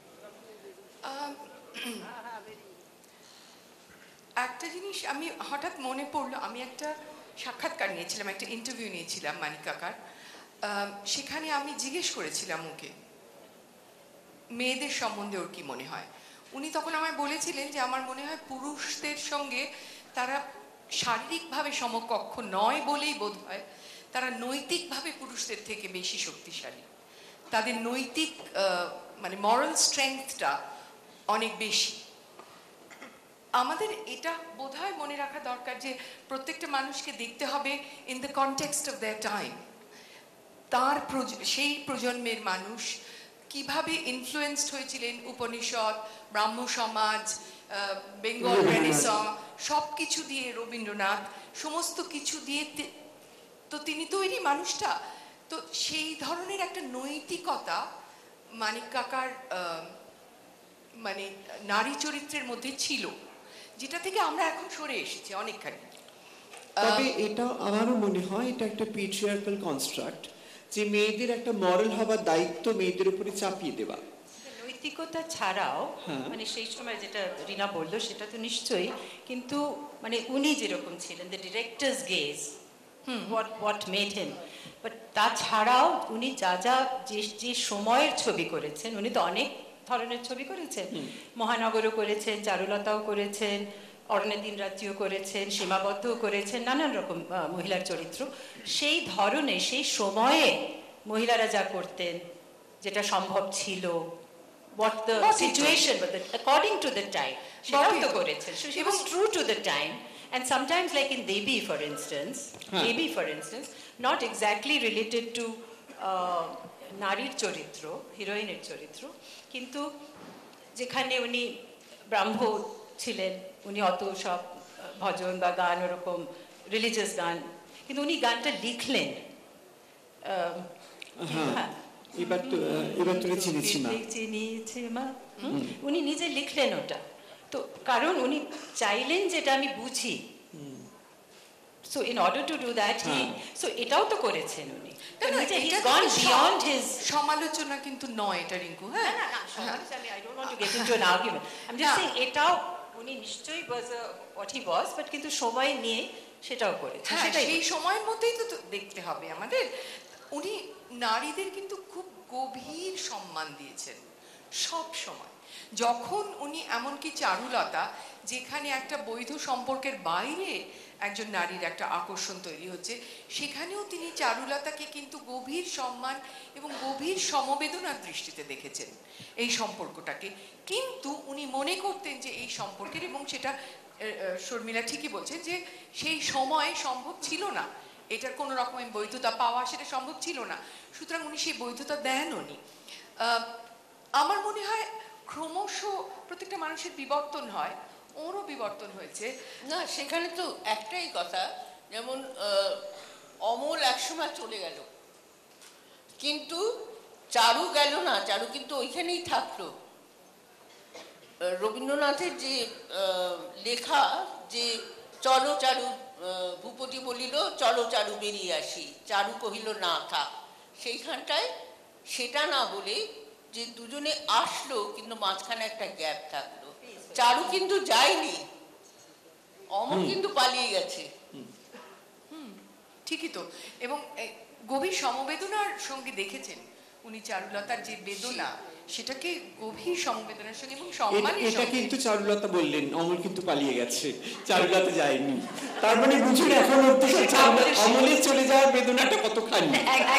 একটা জিনিস আমি হঠাৎ মনে পড়লো, আমি একটা সাক্ষাৎকার নিয়েছিলাম, একটা ইন্টারভিউ নিয়েছিলাম মানিক কাকার। সেখানে আমি জিজ্ঞেস করেছিলাম ওকে মেয়েদের সম্বন্ধে ওর কি মনে হয়। উনি তখন আমায় বলেছিলেন যে আমার মনে হয় পুরুষদের সঙ্গে তারা শারীরিকভাবে সমকক্ষ নয় বলেই বোধ হয় তারা নৈতিকভাবে পুরুষদের থেকে বেশি শক্তিশালী, তাদের নৈতিক মানে মরাল স্ট্রেংথটা অনেক বেশি। আমাদের এটা বোধহয় মনে রাখা দরকার যে প্রত্যেকটা মানুষকে দেখতে হবে in the context of their time, তার সেই প্রজন্মের মানুষ কিভাবে ইনফ্লুয়েন্সড হয়েছিলেন, উপনিষদ, ব্রাহ্ম সমাজ, বেঙ্গল রেনেসাঁ, সব কিছু দিয়ে, রবীন্দ্রনাথ, সমস্ত কিছু দিয়ে তো তিনি তৈরি মানুষটা। তো সেই ধরনের একটা নৈতিকতা মানিক কাকার মানে নারী চরিত্রের মধ্যে ছিল, যেটা থেকে আমরা এখন সরে এসেছি অনেকখানি। তবে এটা আমারও মনে হয় এটা একটা পেট্রিয়ার্কাল কনস্ট্রাক্ট, যে মেয়েদের একটা মরাল হবার দায়িত্ব মেয়েদের উপরে চাপিয়ে দেওয়া। নৈতিকতা ছাড়াও মানে সেই সময় যেটা রিনা বললো সেটা তো নিশ্চয়ই, কিন্তু মানে উনি যেরকম ছিলেন, the director's gaze, what what made him, but তাছাড়াও উনি যা যা যে যে সময়ের ছবি করেছেন, উনি তো অনেক ধরনের ছবি করেছেন, মহানগরও করেছেন, চারুলতাও করেছেন, অরণ্যে দিন রাত্রিও করেছেন, সীমাবদ্ধও করেছেন, নানান রকম মহিলার চরিত্র। সেই ধরনে সেই সময়ে মহিলারা যা করতেন, যেটা সম্ভব ছিল, what the What it situation, but the, according to the time. সেটাও it তো is. করেছেন. So she এবং- was true to the time. And sometimes, like in Devi, for instance, Huh. Devi, for instance, not exactly related to uh, নারীর চরিত্র, হিরোইনের চরিত্র, কিন্তু যেখানে উনি ব্রাহ্ম ছিলেন, উনি অত সব আহ, ভজন বা গান ওরকম রিলিজিয়াস গান, কিন্তু উনি গানটা লিখলেন। আহ, হ্যাঁ হ্যাঁ। এবার তো এবার তোরে চিনেছি না চিনিয়েছে মা, হুম? উনি নিজে লিখলেন ওটা, তো কারণ উনি চাইলেন যেটা আমি বুঝি। So in order to do that he, so এটাও তো করেছেন উনি। না, না, নিজে এটা he's gone কিন্তু beyond সম- his সমালোচনা কিন্তু নয় এটা রিঙ্কু, হ্যাঁ না, না, সমালোচনা আমি- I don't want to get into an argument. I'm just না। saying এটাও উনি নিশ্চয়ই was a, what he was, but কিন্তু সময় নিয়ে সেটাও করেছেন। হ্যাঁ, সেটাই সেই সময়ের মধ্যেই তো তো দেখতে হবে আমাদের। উনি নারীদের কিন্তু খুব গভীর সম্মান দিয়েছেন সব সময়। যখন উনি এমনকি চারুলতা, যেখানে একটা বৈধ সম্পর্কের বাইরে একজন নারীর একটা আকর্ষণ তৈরি হচ্ছে, সেখানেও তিনি চারুলতাকে কিন্তু গভীর সম্মান এবং গভীর সমবেদনার দৃষ্টিতে দেখেছেন এই সম্পর্কটাকে। কিন্তু উনি মনে করতেন যে এই সম্পর্কের, এবং সেটা আহ, আহ, শর্মিলা ঠিকই বলছেন যে সেই সময় সম্ভব ছিল না এটার কোনো রকমের বৈধতা পাওয়া, সেটা সম্ভব ছিল না, সুতরাং উনি সেই বৈধতা দেন উনি। আহ, আমার মনে হয় ক্রমশ প্রত্যেকটা মানুষের বিবর্তন হয়, ওরও বিবর্তন হয়েছে। না, সেখানে তো একটাই কথা, যেমন আহ, অমল একসময় চলে গেল, কিন্তু চারু গেল না, চারু কিন্তু ওইখানেই থাকলো। আহ, রবীন্দ্রনাথের যে আহ, লেখা, যে চলো চারু, আহ, ভূপতি বলিল চলো চারু বেরিয়ে আসি, চারু কহিল না থাক, সেইখানটায় সেটা না বলে যে দুজনে আসলো, কিন্তু মাঝখানে একটা গ্যাপ থাকলো। চারু কিন্তু যায়নি, অমর কিন্তু পালিয়ে গেছে। ঠিকই তো, এবং এই গভীর সমবেদনার সঙ্গে দেখেছেন উনি চারুলতার যে বেদনা, সেটাকে গভীর সমবেদনার সঙ্গে এবং এটা সম্মানের এটা সঙ্গে। কিন্তু চারুলতা বললেন, অমল কিন্তু পালিয়ে গেছে, চারুলতা যায়নি। তার মানে বুঝুন এখন অব্দি চারুলতা- অমলের চলে যাওয়ার বেদনাটা কতখানি।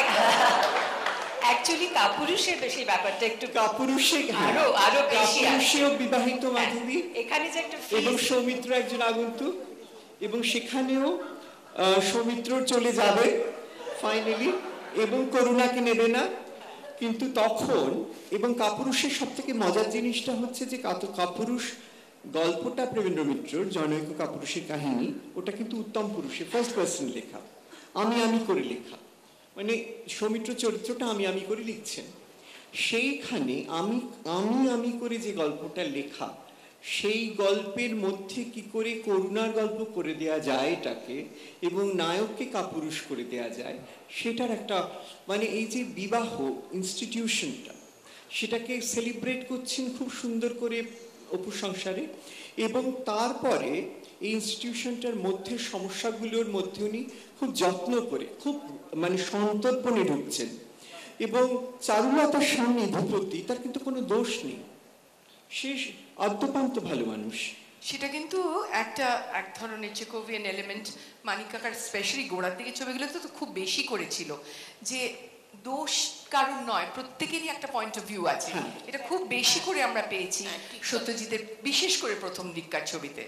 অ্যাকচুয়ালি কাপুরুষের বেশি ব্যাপারটা একটু কাপুরুষে আরো আরো বেশি আছে। কাপুরুষেও বিবাহিত মাধবী, এখানে যে একটা এবং ফিজ, সৌমিত্র একজন আগন্তুক, এবং সেখানেও আহ, সৌমিত্র চলে যাবে ফাইনালি, এবং করুণাকে নেবে না। কিন্তু তখন, এবং কাপুরুষের সব থেকে মজার জিনিসটা হচ্ছে যে কাতু- কাপুরুষ গল্পটা প্রেমেন্দ্র মিত্রর জনৈক কাপুরুষের কাহিনী, ওটা কিন্তু উত্তম পুরুষের ফার্স্ট পার্সন লেখা, আমি আমি করে লেখা, মানে সৌমিত্র চরিত্রটা আমি আমি করে লিখছেন। সেইখানে আমি আমি আমি করে যে গল্পটা লেখা, সেই গল্পের মধ্যে কি করে করুণার গল্প করে দেয়া যায় এটাকে, এবং নায়ককে কাপুরুষ করে দেয়া যায়, সেটার একটা মানে এই যে বিবাহ ইনস্টিটিউশনটা, সেটাকে সেলিব্রেট করছেন খুব সুন্দর করে অপু সংসারে। এবং তারপরে এই ইনস্টিটিউশনটার মধ্যে সমস্যাগুলোর মধ্যে উনি খুব যত্ন করে, খুব মানে সন্তর্পণে ঢুকছেন। এবং চারুলতার সামনে ভূপতি, তার কিন্তু কোনো দোষ নেই, সে আদ্যপান্ত ভালো মানুষ। সেটা কিন্তু একটা এক ধরনের চেকোভিয়ান এলিমেন্ট মানিক কাকার স্পেশালি গোড়ার দিকে ছবিগুলো তো খুব বেশি করেছিল, যে দোষ কারণ নয়, প্রত্যেকেরই একটা পয়েন্ট অফ ভিউ আছে। হ্যাঁ। এটা খুব বেশি করে আমরা পেয়েছি সত্যজিতের, বিশেষ করে প্রথম দিককার ছবিতে।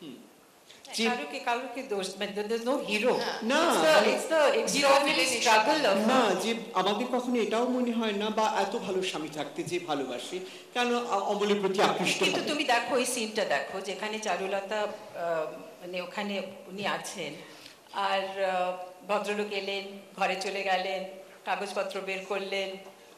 যে- কারুকে কারুকে দোষ, মানে there's no hero. না, It's the, মানে- it's the extraordinary struggle of না, যে আমাদের কখনো এটাও মনে হয় না, বা এত ভালো স্বামী থাকতে যে ভালোবাসে, কেন আ- অমলের প্রতি আকৃষ্ট কিন্তু হবে? তুমি দেখো ওই সিনটা দেখো, যেখানে চারুলতা আহ, মানে ওখানে উনি আছেন, আর আহ, ভদ্রলোক এলেন, ঘরে চলে গেলেন, কাগজপত্র বের করলেন,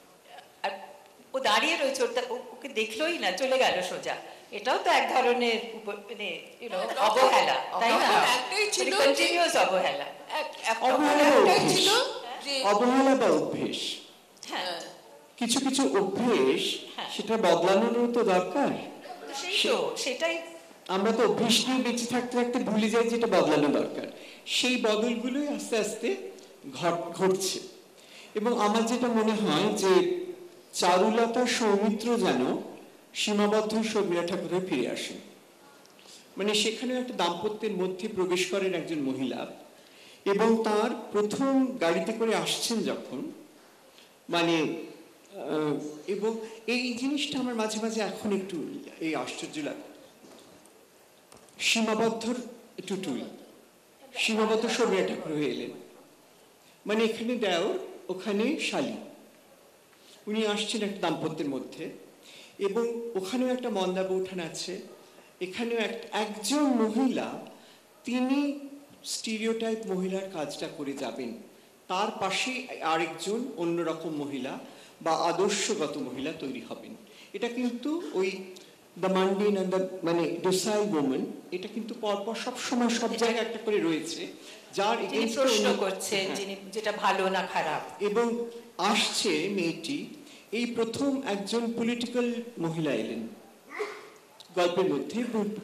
আর ও দাঁড়িয়ে রয়েছে, ওর তা- ও- ওকে দেখলোই না, চলে গেল সোজা। এটাও তো এক ধরনের উপ- মানে you know, অবহেলা, তাই না? তখন একটাই ছিল যে- কন্টিনিউয়াস অবহেলা। এক- এক- অবহেলা বা একটাই অভ্যেস। ছিল যে অবহেলা বা অভ্যেস, হ্যাঁ, কিছু কিছু অভ্যেস হ্যাঁ। সেটা বদলানোরও তো দরকার। তো সেই তো, সেটাই আমরা তো অভ্যেস নিয়ে বেঁচে থাকতে থাকতে ভুলে যাই যেটা বদলানো দরকার। সেই বদলগুলোই আস্তে আস্তে ঘট- ঘটছে। এবং আমার যেটা মনে হয় যে চারুলতা সৌমিত্র যেন সীমাবদ্ধ শর্মিলা ঠাকুরের ফিরে আসেন, মানে সেখানে একটা দাম্পত্যের মধ্যে প্রবেশ করেন একজন মহিলা, এবং তার প্রথম গাড়িতে করে আসছেন যখন, মানে আহ, এবং এই জিনিসটা আমার মাঝে মাঝে এখন একটু এই আশ্চর্য লাগে। সীমাবদ্ধর টুটুল, সীমাবদ্ধ শর্মিলা ঠাকুর হয়ে এলেন, মানে এখানে দেওর ওখানে শালী, উনি আসছেন একটা দাম্পত্যের মধ্যে, এবং ওখানেও একটা মন্দা বৌঠান আছে, এখানেও একজন মহিলা, তিনি স্টিরিওটাইপ মহিলার কাজটা করে যাবেন, তার পাশে আরেকজন অন্যরকম মহিলা বা আদর্শগত মহিলা তৈরি হবেন। এটা কিন্তু ওই দ্য মান্ডেন অ্যান্ড দ্য মানে ডোসাইল ওম্যান, এটা কিন্তু পরপর সবসময় সব জায়গায় একটা করে রয়েছে, যার যিনি প্রশ্ন করছেন, যিনি যেটা ভালো না খারাপ। এবং আসছে মেয়েটি, এই প্রথম একজন পলিটিক্যাল মহিলা এলেন গল্পের মধ্যে।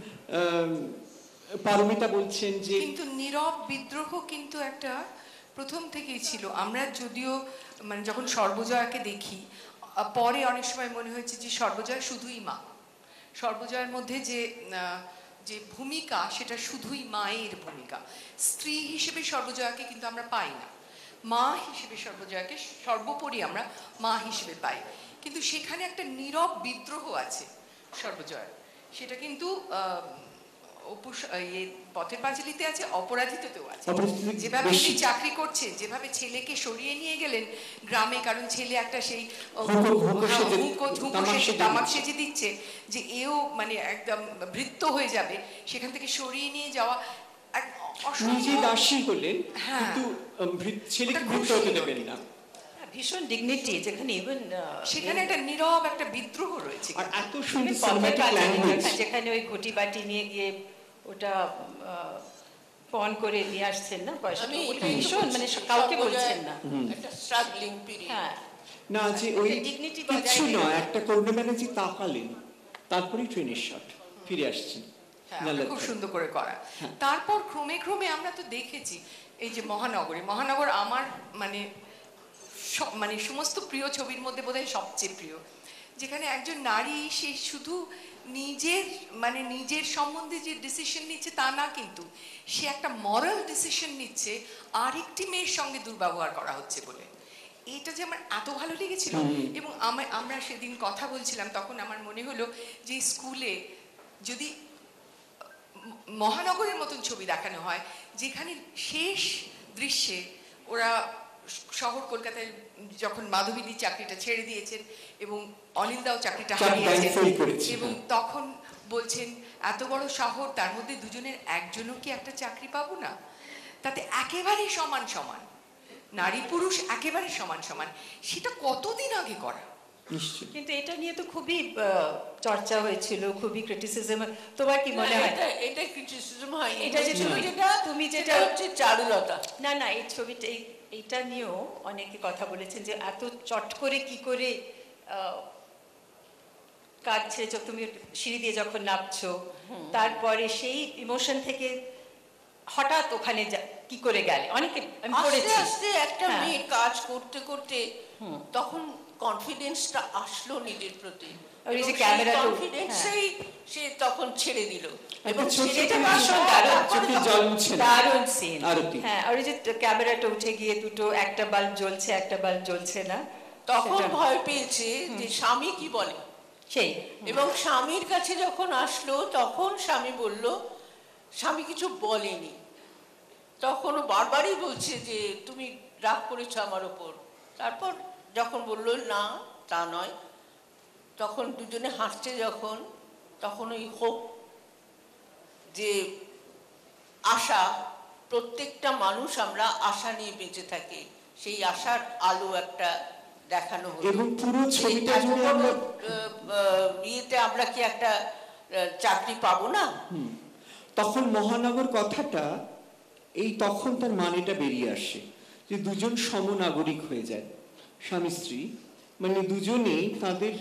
পারমিতা বলছেন যে কিন্তু নীরব বিদ্রোহ কিন্তু একটা প্রথম থেকেই ছিল। আমরা যদিও মানে যখন সর্বজয়াকে দেখি, পরে অনেক সময় মনে হয়েছে যে সর্বজয় শুধুই মা, সর্বজয়ের মধ্যে যে যে ভূমিকা সেটা শুধুই মায়ের ভূমিকা। স্ত্রী হিসেবে সর্বজয়াকে কিন্তু আমরা পাই না, মা হিসেবে সর্বজয়াকে সর্বোপরি আমরা মা হিসেবে পাই। কিন্তু সেখানে একটা নীরব বিদ্রোহ আছে সর্বজয়, সেটা কিন্তু পথের পাঁচালীতে আছে, অপরাজিততেও আছে। যেভাবে তিনি চাকরি করছে, যেভাবে ছেলেকে সরিয়ে নিয়ে গেলেন গ্রামে, কারণ ছেলে একটা সেই তামাক সেজে দিচ্ছে যে এও মানে একদম ভৃত্য হয়ে যাবে, সেখান থেকে সরিয়ে নিয়ে যাওয়া নিজে দাসী হলেন, কিন্তু ছেলেকে ভৃত্য হতে দেবেন না। ভীষণ ডিগনিটি, যেখানে ইভেন সেখানে একটা নীরব একটা বিদ্রোহ রয়েছে। আর এত সুন্দর সিনেম্যাটিক ল্যাঙ্গুয়েজ, যেখানে ওই ঘটি বাটি নিয়ে গিয়ে ওটা পন করে নিয়ে আসছেন না পয়সা, ভীষণ মানে কাউকে বলছেন না, একটা স্ট্রাগলিং পিরিয়ড। হ্যাঁ না যে ওই কিছু নয়, একটা করোনা ব্যানার্জি তাকালেন, তারপরেই ট্রেনের শট ফিরে আসছেন। খুব সুন্দর করে করা। তারপর ক্রমে ক্রমে আমরা তো দেখেছি এই যে মহানগরী, মহানগর আমার মানে মানে সমস্ত প্রিয় ছবির মধ্যে বোধহয় সবচেয়ে প্রিয়, যেখানে একজন নারী সে শুধু নিজের মানে নিজের সম্বন্ধে যে ডিসিশন নিচ্ছে তা না, কিন্তু সে একটা মরাল ডিসিশন নিচ্ছে আরেকটি মেয়ের সঙ্গে দুর্ব্যবহার করা হচ্ছে বলে। এটা যে আমার এত ভালো লেগেছিল। এবং আমরা সেদিন কথা বলছিলাম, তখন আমার মনে হলো যে স্কুলে যদি মহানগরের মতন ছবি দেখানো হয়, যেখানে শেষ দৃশ্যে ওরা শহর কলকাতায় যখন মাধবীদি চাকরিটা ছেড়ে দিয়েছেন এবং অনিল দাও চাকরিটা হারিয়েছেন, এবং তখন বলছেন এত বড় শহর, তার মধ্যে দুজনের একজনও কি একটা চাকরি পাবো না, তাতে একেবারে সমান সমান নারী পুরুষ একেবারে সমান সমান, সেটা কতদিন আগে করা। কিন্তু এটা নিয়ে তো খুবই চর্চা হয়েছিল, খুবই ক্রিটিসিজম। তোমার কি মনে হয়? এটা এটা ক্রিটিসিজম হয়, এটা যে যেটা তুমি যেটা হচ্ছে চারুলতা। না না, এই ছবিটা এইটা নিয়েও অনেকে কথা বলেছেন যে এত চট করে কি করে কাজ ছেড়ে তুমি সিঁড়ি দিয়ে যখন নামছো, তারপরে সেই ইমোশন থেকে হঠাৎ ওখানে কি করে গেলে। অনেকে আমি পড়েছি আস্তে আস্তে একটা মেয়ে কাজ করতে করতে তখন কনফিডেন্সটা আসলো নিজের প্রতি, কনফিডেন্সেই সে তখন ছেড়ে দিল। এবং দারুণ সিন। হ্যাঁ, আর ওই যে ক্যামেরাটা উঠে গিয়ে দুটো একটা বাল্ব জ্বলছে একটা বাল্ব জ্বলছে না, তখন ভয় পেয়েছে যে স্বামী কি বলে সেই। এবং স্বামীর কাছে যখন আসলো তখন স্বামী বলল, স্বামী কিছু বলেনি, তখন বারবারই বলছে যে তুমি রাগ করেছো আমার ওপর। তারপর যখন বলল না তা নয়, তখন দুজনে হাসছে যখন, তখন ওই হোপ যে আশা, প্রত্যেকটা মানুষ আমরা আশা নিয়ে বেঁচে থাকি, সেই আশার আলো একটা দেখানো হলো। এবং পুরো ছবিটা জুড়ে আমরা ইয়েতে আমরা কি একটা চাকরি পাবো না। তখন মহানগর কথাটা এই তখন তার মানেটা বেরিয়ে আসে যে দুজন সমনাগরিক হয়ে যায়, স্বামী স্ত্রী, মানে দুজনেই তাদের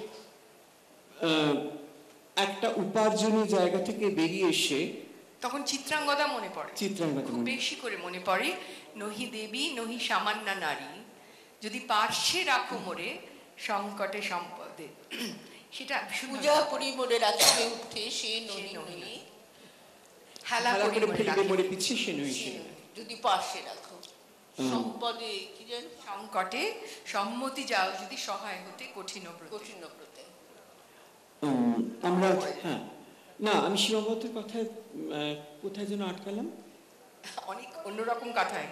একটা উপার্জনের জায়গা থেকে বেরিয়ে এসে তখন চিত্রাঙ্গদা মনে পড়ে, চিত্রাঙ্গদা খুব বেশি করে মনে পড়ে। নহি দেবী নহি সামান্য নারী, যদি পার্শ্বে রাখো মোরে সংকটে সম্পদে, সেটা পূজা করি মোরে রাখিবে উঠে সে নহি নহি, হেলা করে ফেলিবে মোরে পিছে সে নহি সে, যদি পার্শ্বে রাখো। সম্পদে কি যেন সংকটে সম্মতি যাও যদি সহায় হতে কঠিন ব্রতে। কঠিন ব্রতে। উম, আমরা হ্যাঁ না আমি সীমাবদ্ধের কথায় আহ, কোথায় যেন আটকালাম। অনেক অন্যরকম কথায়।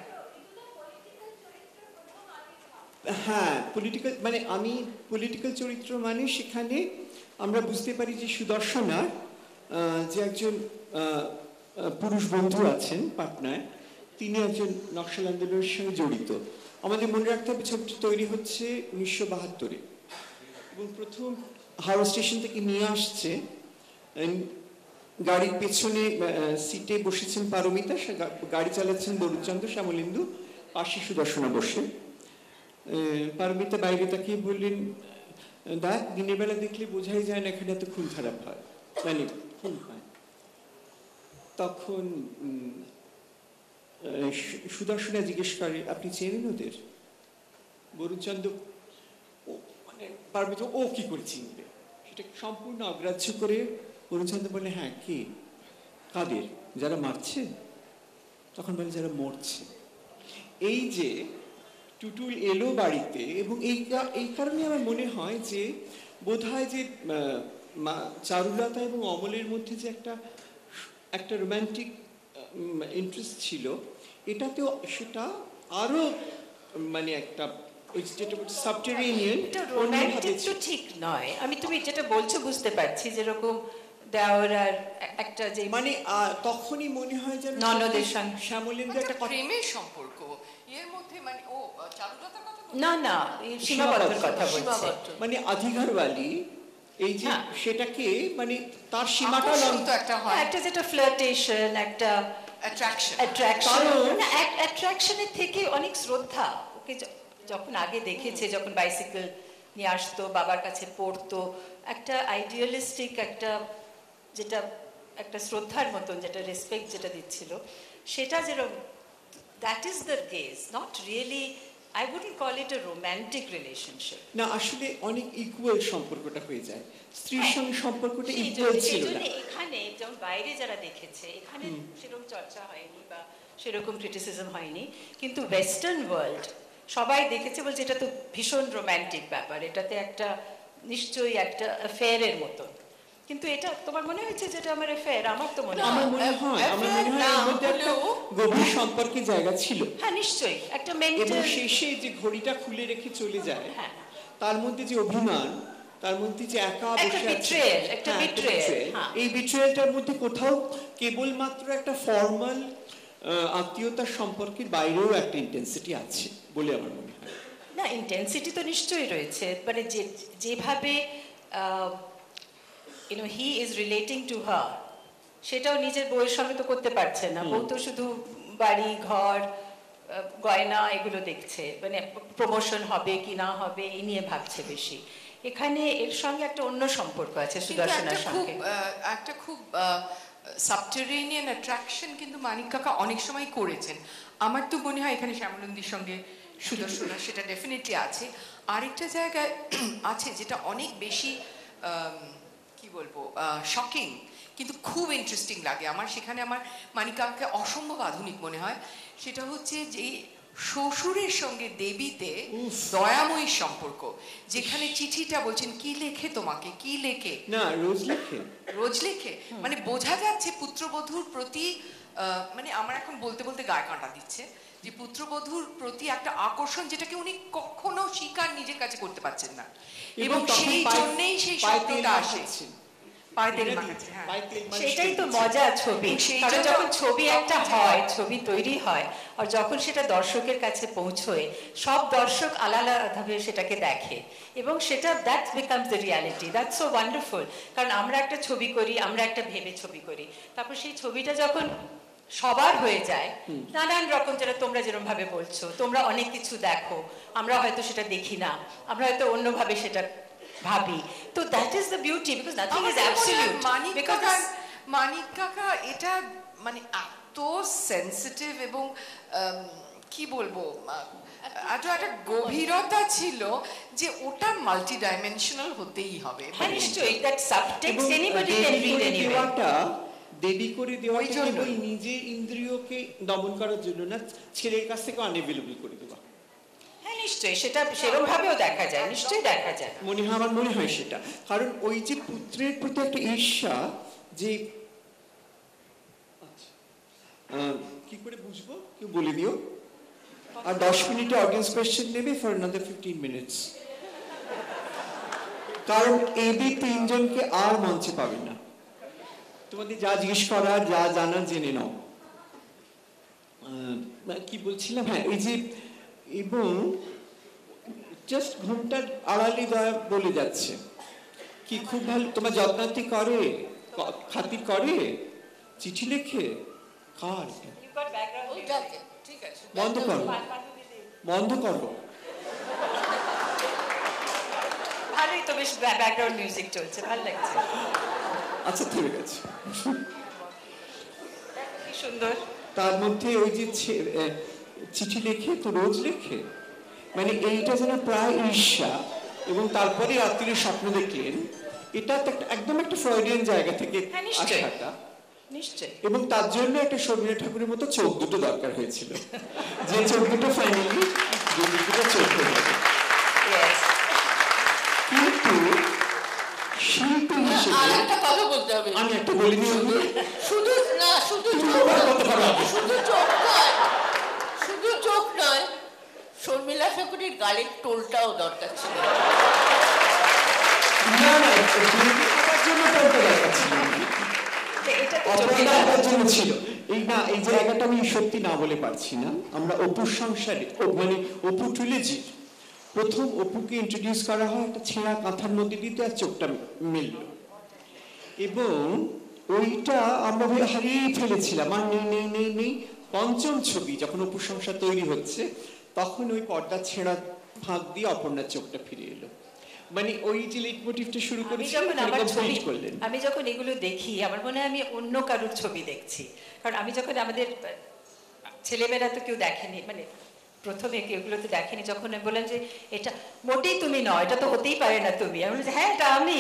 হ্যাঁ পলিটিক্যাল মানে আমি পলিটিক্যাল চরিত্র মানে সেখানে আমরা বুঝতে পারি যে সুদর্শনা আহ, যে একজন আহ, আহ, পুরুষ বন্ধু আছেন পাটনায়, তিনি একজন নকশাল আন্দোলনের সঙ্গে জড়িত। আমাদের মনে রাখতে হবে ছবিটি তৈরি হচ্ছে উনিশশো বাহাত্তরে এবং প্রথম হাওড়া স্টেশন থেকে নিয়ে আসছে আহ, গাড়ির পেছনে আহ, সিটে বসেছেন পারমিতা, সে গা- গাড়ি চালাচ্ছেন বরুণচন্দ্র শ্যামলেন্দু, পাশে সুদর্শনা বসে। আহ, পারমিতা বাইরে তাকিয়ে বললেন, দেখ দিনের বেলা দেখলে বোঝাই যায় না এখানে এত খুন খারাপ হয়, মানে খুন হয়। তখন উম, আহ, সু- সুদর্শনা জিজ্ঞেস করে, আপনি চেনেন ওদের? বরুণচন্দ্র ও মানে পারমিতা ও কি করে চিনবে, সেটা সম্পূর্ণ অগ্রাহ্য করে বরুণচন্দ্র বলে, হ্যাঁ কে, কাদের, যারা মারছে? তখন বলে যারা মরছে। এই যে টুটুল এলো বাড়িতে এবং এই কা- এই কারণে আমার মনে হয় যে বোধহয় যে আহ, মা- চারুলতা এবং অমলের মধ্যে যে একটা একটা রোম্যান্টিক ইন্টারেস্ট ছিল, এটাতেও সেটা আরো মানে একটা ওই যেটা সাবটেরিনিয়ান এটা রোম্যান্টিক তো ঠিক নয়। আমি তুমি যেটা বলছো বুঝতে পারছি, যেরকম দেওয়ার আর একটা যে মানে আহ, তখনই মনে হয় যেন ননদের সঙ্গে। শ্যামলেন্দু একটা একটা কথা প্রেমের সম্পর্ক এর মধ্যে, মানে ও চারুলতার কথা বলছো? না না এই সীমাবদ্ধের কথা বলছে। সীমাবদ্ধ। মানে আধিঘরওয়ালি এই যে হ্যাঁ। সেটাকে মানে তার সীমাটা আকর্ষণ লঙ্ঘন- তো একটা হয়, একটা যেটা ফ্লার্টেশন, একটা অ্যাট্রাকশন। অ্যাট্রাকশন, কারণ- না অ্যাট্রাকশনের থেকে অনেক শ্রদ্ধা। ওকে য- যখন আগে দেখেছে, যখন বাইসাইকেল নিয়ে আসতো, বাবার কাছে পড়তো, একটা আইডিয়ালিস্টিক একটা যেটা একটা শ্রদ্ধার মতন যেটা রেসপেক্ট যেটা দিচ্ছিল, সেটা যেরকম that is the gaze, not really, I wouldn't call it a romantic relationship. না আসলে অনেক ইকুয়াল সম্পর্কটা হয়ে যায়, স্ত্রীর সঙ্গে সম্পর্কটা সেই ইকুয়াল জন্য- সেই ছিল জন্য না। এখানে যেমন বাইরে যারা দেখেছে, এখানে সেরকম চর্চা হয়নি বা সেরকম ক্রিটিসিজম হয়নি, কিন্তু ওয়েস্টার্ন ওয়ার্ল্ড সবাই দেখেছে, বলছে এটা তো ভীষণ রোম্যান্টিক ব্যাপার, এটাতে একটা নিশ্চয়ই একটা অ্যাফেয়ারের মতো। কিন্তু এটা তোমার মনে হয়েছে যেটা আমার অ্যাফেয়ার? আমার তো মনে আমার হয় মনে হয় আমার মনে হয় এর মধ্যে একটা গভীর সম্পর্কের জায়গা ছিল হ্যাঁ নিশ্চয়ই একটা এবং মেন্টাল। শেষে যে ঘড়িটা খুলে রেখে চলে যায়, হ্যাঁ তার মধ্যে যে অভিমান, তার মধ্যে যে একা একটা বসে আছে, betrayal, একটা হ্যাঁ, betrayal, betrayal। হ্যাঁ। এই বিট্রেয়ালটার মধ্যে কোথাও কেবলমাত্র একটা ফর্মাল আত্মীয়তার সম্পর্কের বাইরেও একটা ইন্টেন্সিটি আছে বলে আমার মনে হয়। না ইন্টেন্সিটি তো নিশ্চয়ই রয়েছে, মানে যে যেভাবে you know he is relating to her, সেটাও নিজের বউয়ের সঙ্গে তো করতে পারছে না। বউ তো শুধু বাড়ি ঘর আহ, গয়না এগুলো দেখছে, মানে প্রমোশন হবে কি না হবে এই নিয়ে ভাবছে বেশি। এখানে এর সঙ্গে একটা অন্য সম্পর্ক আছে কিন্তু সুদর্শনের একটা খুব সঙ্গে। আহ, একটা খুব সাবটেরিনিয়ান অ্যাট্রাকশন কিন্তু মানিক কাকা অনেক সময় করেছেন। আমার তো মনে হয় এখানে শ্যামলন্দির সঙ্গে সুদর্শনা সেটা ডেফিনেটলি আছে। আরেকটা জায়গায় আছে যেটা অনেক বেশি আম, কি বলবো শকিং, কিন্তু খুব ইন্টারেস্টিং লাগে আমার। সেখানে আমার মানিক কাকাকে অসম্ভব আধুনিক মনে হয়। সেটা হচ্ছে যে শ্বশুরের সঙ্গে দেবীতে দয়াময়ীর সম্পর্ক, যেখানে চিঠিটা বলছেন কি লেখে তোমাকে, কি লেখে, না রোজ লেখে, রোজ লেখে, মানে বোঝা যাচ্ছে পুত্রবধূর প্রতি আহ, মানে আমার এখন বলতে বলতে গায়ে কাঁটা দিচ্ছে যে পুত্রবধূর প্রতি একটা আকর্ষণ যেটাকে উনি কখনো স্বীকার নিজের কাছে করতে পারছেন না, এবং তখন সেই পায়ে- জন্যেই সেই পায়ে তেল শব্দটা আসে। মাখাচ্ছেন। পায়ে তেল এটা মাখাচ্ছে, হ্যাঁ। পায়ে তেল মালিশ সেটাই তো করছে। মজা ছবি, সেই কারণ জন্য যখন ছবি একটা তখন হয়, যেটা- ছবি তৈরি হয়, আর যখন সেটা দর্শকের কাছে পৌঁছয়, সব দর্শক আলাদা আলাদাভাবে সেটাকে দেখে, এবং সেটা that becomes the reality. That's so wonderful. কারণ আমরা একটা ছবি করি, আমরা একটা ভেবে ছবি করি, তারপর সেই ছবিটা যখন সবার হয়ে যায়, নানান রকম, যেটা তোমরা যেরকম ভাবে বলছো, তোমরা অনেক কিছু দেখো, আমরা হয়তো সেটা দেখি না, আমরা হয়তো অন্যভাবে সেটা ভাবি। তো that is the beauty, because nothing আমার ইজ তো মনে হয় অ্যাবসলিউট। মানিক বিকজ কাকা মানিক কাকা এটা মানে এত সেন্সিটিভ এবং আম, কি বলবো আহ, এত একটা গভীরতা ছিল যে ওটা মাল্টি ডাইমেনশনাল হতেই হবে। হ্যাঁ নিশ্চয়ই, দ্যাট সাবটেক্সট এবং এনিবডি ক্যান দেরি রিড করে এনিওয়ে। দেওয়াটা দেরি করে দেওয়া ওই জন্যই। কেবল নিজের ইন্দ্রিয়কে দমন করার জন্য না, ছেলের কাছ থেকে আনএভেলেবল করে দেওয়া। হ্যাঁ নিশ্চয়ই, সেটা সেরকম ভাবেও দেখা যায়, নিশ্চয়ই দেখা যায়। মনে হয়, আমার মনে হয় সেটা, কারণ ওই যে পুত্রের প্রতি একটা ঈর্ষা, যে আচ্ছা, আহ, কি করে বুঝবো, কেউ বলে দিও। আর দশ মিনিটে অডিয়েন্স কোয়েশ্চেন নেবে ফর অ্যানাদার ফিফটিন মিনিটস, কারণ এদের তিনজনকে আর মঞ্চে পাবে না। তোমাদের যা জিজ্ঞেস করার, যা জানার জেনে নাও। আহ, কি বলছিলাম, হ্যাঁ এই যে, এবং জাস্ট ঘুমটার আড়ালে দয়া বলে যাচ্ছে কি খুব ভালো, তোমার যত্নার্থী করে, ক- খাতির করে, চিঠি লেখে, কার এটা? ওইটাকে ঠিক আছে বন্ধ করো, বন্ধ করো। ভালোই তো, বেশ ব্যাকগ্রাউন্ড মিউজিক চলছে, ভালো লাগছে। আচ্ছা ঠিক আছে। কি সুন্দর। তার মধ্যে ওই যে ছে- এ, চিঠি লেখে তো রোজ লেখে, মানে এইটা যেন প্রায় ঈর্ষা। এবং তারপরে রাত্রির স্বপ্ন দেখলেন, এটা তো একটা- একদম একটা ফ্রয়েডিয়ান জায়গা থেকে হ্যাঁ, নিশ্চয়ই। আসাটা। নিশ্চয়ই। এবং তার জন্য একটা শর্মিলা ঠাকুরের মতো চোখ দুটো দরকার হয়েছিল, যে চোখ দুটো ফাইনালি দুটো চোখ হয়ে যাবে। Yes. কিন্তু শিল্পী আর হিসেবে একটা কথা বলতে হবে, আমি একটা বলিনি, শুধু না শুধু তুমি চোখ আবার কথা বলো আগে। শুধু চোখ নয়, শুধু চোখ নয়, শর্মিলা ঠাকুরের গালের টোলটাও দরকার ছিল। না না, শিল্পী হওয়ার জন্য তো ওটা দরকার ছিল না। তো এটা তো অপরাধ চোখে দেখা- হওয়ার জন্য ছিল। এই না, এই জায়গাটা আমি সত্যি না বলে পারছি না। আমরা অপুর সংসারে, ও- মানে অপু ট্রিলজি, প্রথম অপুকে ইন্ট্রোডিউস করা হয় একটা ছেঁড়া কাঁথার মধ্যে দিতে, আর চোখটা মিলল, এবং ওইটা আমরা ভাই হারিয়ে ফেলেছিলাম, আর নেই নেই নেই নেই। পঞ্চম ছবি যখন অপুর সংসার তৈরি হচ্ছে, তখন ওই পর্দা ছেঁড়া ফাঁক দিয়ে অপর্ণার চোখটা ফিরে এলো। মানে ওই যে লিট মোটিভটা শুরু আমি করেছিলেন, যখন আমার ছবি কমপ্লিট করলেন। আমি যখন এগুলো দেখি, আমার মনে হয় আমি অন্য কারুর ছবি দেখছি। কারণ আমি যখন আমাদের ছেলেমেয়েরা তো কেউ দেখেনি, মানে প্রথমে কেউ এগুলো তো দেখেনি, যখন আমি বললাম যে এটা মোটেই তুমি নও, এটা তো হতেই পারে না তুমি, আমি বলছি হ্যাঁ এটা আমি।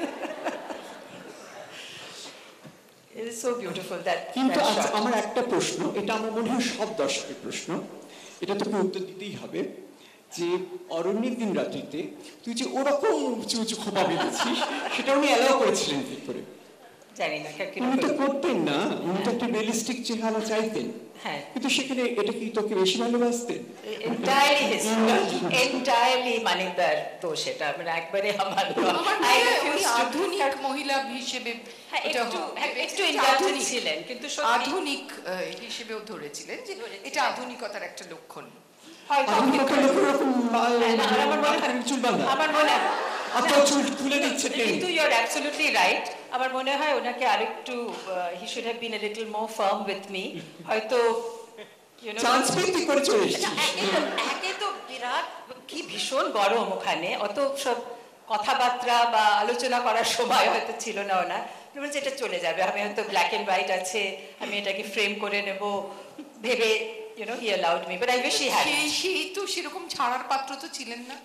It is so beautiful that কিন্তু that আচ্ছা, shot. আমার একটা প্রশ্ন, এটা আমার মনে হয় সব দর্শকের প্রশ্ন, এটা তোকে উত্তর দিতেই হবে, যে অরণ্যের দিন রাত্রিতে তুই যে ওরকম উঁচু উঁচু খোপা বেঁধেছিস, সেটা উনি অ্যালাউ করেছিলেন কি করে? জানি না কেন উনি তো কিরকম। করতেন না, উনি তো একটা রিয়েলিস্টিক চেহারা চাইতেন, হ্যাঁ, কিন্তু সেখানে এটা কি তোকে বেশি ভালোবাসতেন? entirely his entirely মানিকদার দোষ এটা, মানে একবারে আমার আমার I মনে হয় ওই refuse to- আধুনিক মহিলা হিসেবে হ্যাঁ, ওটা একটু হ- হ্যাঁ, একটু এটা indulgent আধুনিক- ছিলেন, কিন্তু সত্যি- আধুনিক আহ, হিসেবেও ধরেছিলেন যে ধরেছিলেন। এটা আধুনিকতার একটা লক্ষণ। হয়তো আমি আপনি- কত লোক ওরকম আহ, হ্যাঁ, না, আর আমার মনে হয়- মাথায় চুল বাঁধা, আমার মনে অত চুল খুলে দিচ্ছে টেনে। কিন্তু ইউ আর অ্যাবসলিউটলি রাইট। আমার মনে হয় ওনাকে আরেকটু he should have been a little more firm with me, হয়তো ইউ নো। চান্স পেয়ে তুই করে চলে এসেছিস। একে তো একে তো বিরাট, কি ভীষণ গরম ওখানে, অত সব কথাবার্তা বা আলোচনা করার সময় হয়তো ছিল না ওনার। উনি বলছে এটা চলে যাবে, আমি হয়তো ব্ল্যাক এন্ড হোয়াইট আছে, আমি এটাকে ফ্রেম করে নেব ভেবে, you know he allowed me, but I wish he had. সেই সেই তো সেরকম ছাড়ার পাত্র তো ছিলেন না,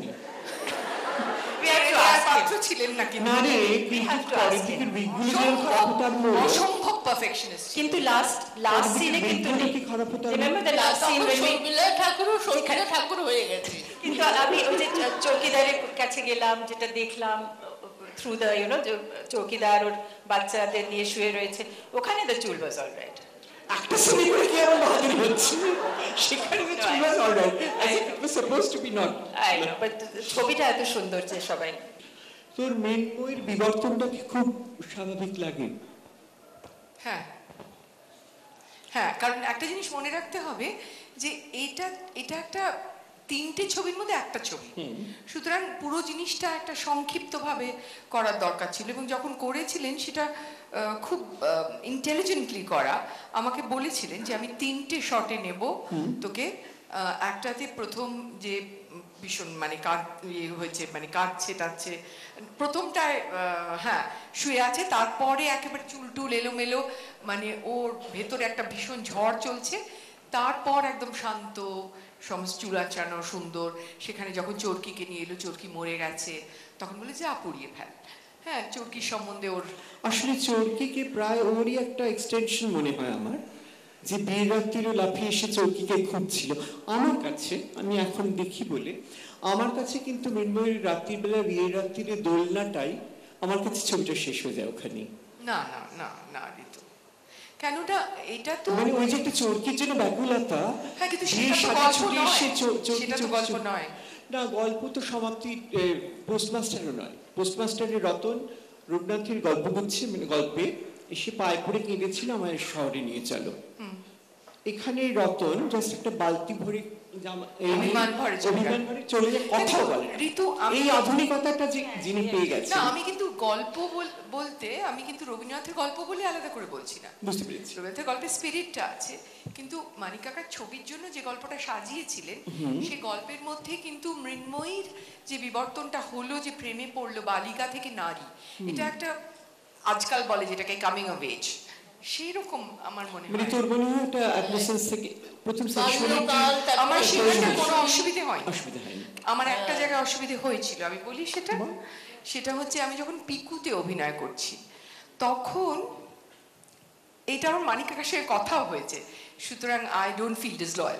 We have to ছাড়ার ask him. পাত্র ছিলেন না কিন্তু না রে, have কিন্তু to পরের ask দিকে him. বিগুলি যেমন খারাপ হতো, আর মরলো। অসম্ভব পারফেকশনিস্ট। কিন্তু লাস্ট লাস্ট পরের দিকে সিনে কিন্তু বিগুলি নেই। কি খারাপ হতো, আর Remember the last scene তখন when we শর্মিলা ঠাকুরও শর্মিলা ঠাকুর হয়ে গেছে। কিন্তু আমি ওই যে চৌকিদারের কাছে গেলাম, যেটা দেখলাম থ্রু দ্য ইউ নো, চৌকিদার ওর বাচ্চাদের নিয়ে শুয়ে রয়েছে, ওখানে দ্য চুল ওয়াজ অলরাইট। একটা সিনে করে কি এমন বাহাদুরি হচ্ছে, সেখানে তো চুল was all right, as if it was supposed to be not. I know, but ছবিটা এত সুন্দর যে সবাই। তোর মেনময়ের বিবর্তনটা কি খুব স্বাভাবিক লাগে? হ্যাঁ হ্যাঁ, কারণ একটা জিনিস মনে রাখতে হবে যে এটা এটা একটা তিনটে ছবির মধ্যে একটা ছবি, সুতরাং পুরো জিনিসটা একটা সংক্ষিপ্তভাবে করার দরকার ছিল, এবং যখন করেছিলেন সেটা আহ, খুব ইন্টেলিজেন্টলি করা। আমাকে বলেছিলেন যে আমি তিনটে শটে নেব তোকে, আহ, একটাতে প্রথম যে ভীষণ মানে কাঁদ ইয়ে হয়েছে, মানে কাঁদছে টাচ্ছে, প্রথমটায় আহ, হ্যাঁ শুয়ে আছে, তারপরে একেবারে চুল টুল এলোমেলো, মানে ওর ভেতরে একটা ভীষণ ঝড় চলছে, তারপর একদম শান্ত, সমস্ত চুল আঁচড়ানো সুন্দর, সেখানে যখন চরকিকে নিয়ে এলো, চরকি মরে গেছে, তখন বলে যা পুড়িয়ে ফেল। হ্যাঁ চরকি সম্বন্ধে ওর আসলে চরকিকে প্রায় ওরই একটা এক্সটেনশন মনে হয় আমার, যে বিয়ের রাত্রিরও লাফিয়ে এসে চরকিকে খুঁজছিল। আমার কাছে, আমি এখন দেখি বলে, আমার কাছে কিন্তু মৃন্ময়ীর রাত্রির বেলা বিয়ের রাত্রিরে দোলনাটাই আমার কাছে ছবিটা শেষ হয়ে যায় ওখানে। না না না না ঋতু, কেনটা এটা তো মানে ওই যে একটা চরকির জন্য ব্যাকুলতা, হ্যাঁ কিন্তু বিয়ের সেটা তো সাথে গল্প ছুটে নয়, এসে চর- চরকি সেটা তো চরকি গল্প চরকি- নয়। না, গল্প তো সমাপ্তি। পোস্টমাস্টারও নয়, পোস্টমাস্টারের রতন রূপনাথের গল্প করছে, মানে গল্পে এসে পায়ে পড়ে কেঁদেছিল আমার শহরে নিয়ে চলো। এখানে রতন জাস্ট একটা বালতি ভরে জামা- এই অভিমান ভরে চলে অভিমান ভরে চলে যায়, কথা বলে না। ঋতু আমি এই আধুনিকতাটা যে যিনি পেয়ে গেছে, না আমি কিন্তু গল্প বল- বলতে আমি কিন্তু রবীন্দ্রনাথের গল্প বলে আলাদা করে বলছি না। বুঝতে পেরেছি। রবীন্দ্রনাথের গল্পের স্পিরিটটা আছে, কিন্তু মানিক কাকার ছবির জন্য যে গল্পটা সাজিয়েছিলেন সেই গল্পের মধ্যে কিন্তু মৃন্ময়ীর যে বিবর্তনটা হলো, যে প্রেমে পড়লো বালিকা থেকে নারী, এটা একটা আজকাল বলে যেটাকে কামিং অফ এজ, সেই রকম আমার মনে মানে হয়। তোর মনে হয় একটা অ্যাডমিশন থেকে প্রথম সেকশনে বাল্যকাল, তারপরে আমার সেখানটা কোনো প্রয়োজন। অসুবিধে হয় অসুবিধা হয়নি। আমার একটা জায়গায় অসুবিধে হয়েছিল, আমি বলি সেটা সেটা হচ্ছে আমি যখন পিকুতে অভিনয় করছি তখন এটা আমার মানিক কাকার সঙ্গে কথাও হয়েছে, সুতরাং I don't feel disloyal.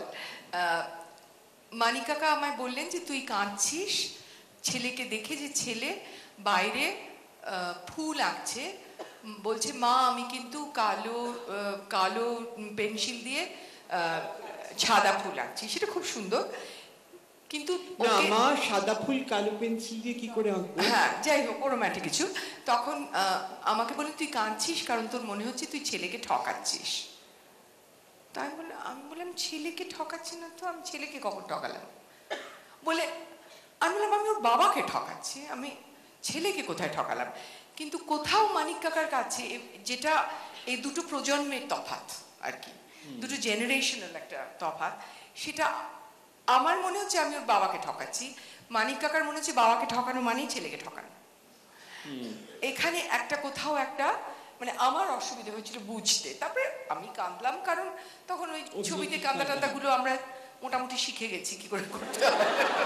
Manik কাকা আমায় বললেন যে তুই কাঁদছিস ছেলেকে দেখে, যে ছেলে বাইরে আহ, ফুল আঁকছে, উম, বলছে মা আমি কিন্তু কালো আহ, কালো পেন্সিল দিয়ে আহ, সাদা ফুল আঁকছি, সেটা খুব সুন্দর, কিন্তু না, ওকে- মা সাদা ফুল কালো পেন্সিল দিয়ে কি করে আঁকবো? হ্যাঁ যাই হোক ওরমাটি কিছু, তখন আহ, আমাকে বলে তুই কাঁদছিস কারণ তোর মনে হচ্ছে তুই ছেলেকে ঠকাচ্ছিস। তাই বলে আমি বললাম ছেলেকে ঠকাচ্ছি না তো, আমি ছেলেকে কখন ঠকালাম? বলে আমি বললাম আমি ওর বাবাকে ঠকাচ্ছি, আমি ছেলেকে কোথায় ঠকালাম? কিন্তু কোথাও মানিক কাকার কাছে এ- যেটা এই দুটো প্রজন্মের তফাৎ আর কি, দুটো জেনারেশনাল একটা তফাৎ, সেটা আমার মনে হচ্ছে আমি ওর বাবাকে ঠকাচ্ছি, মানিক কাকার মনে হচ্ছে বাবাকে ঠকানো মানেই ছেলেকে ঠকানো। এখানে একটা কোথাও একটা মানে আমার অসুবিধা হয়েছিল বুঝতে, তারপরে আমি কাঁদলাম কারণ তখন ওই ছবিতে কান্দা টান্দা গুলো আমরা মোটামুটি শিখে গেছি কি করে করতে হবে।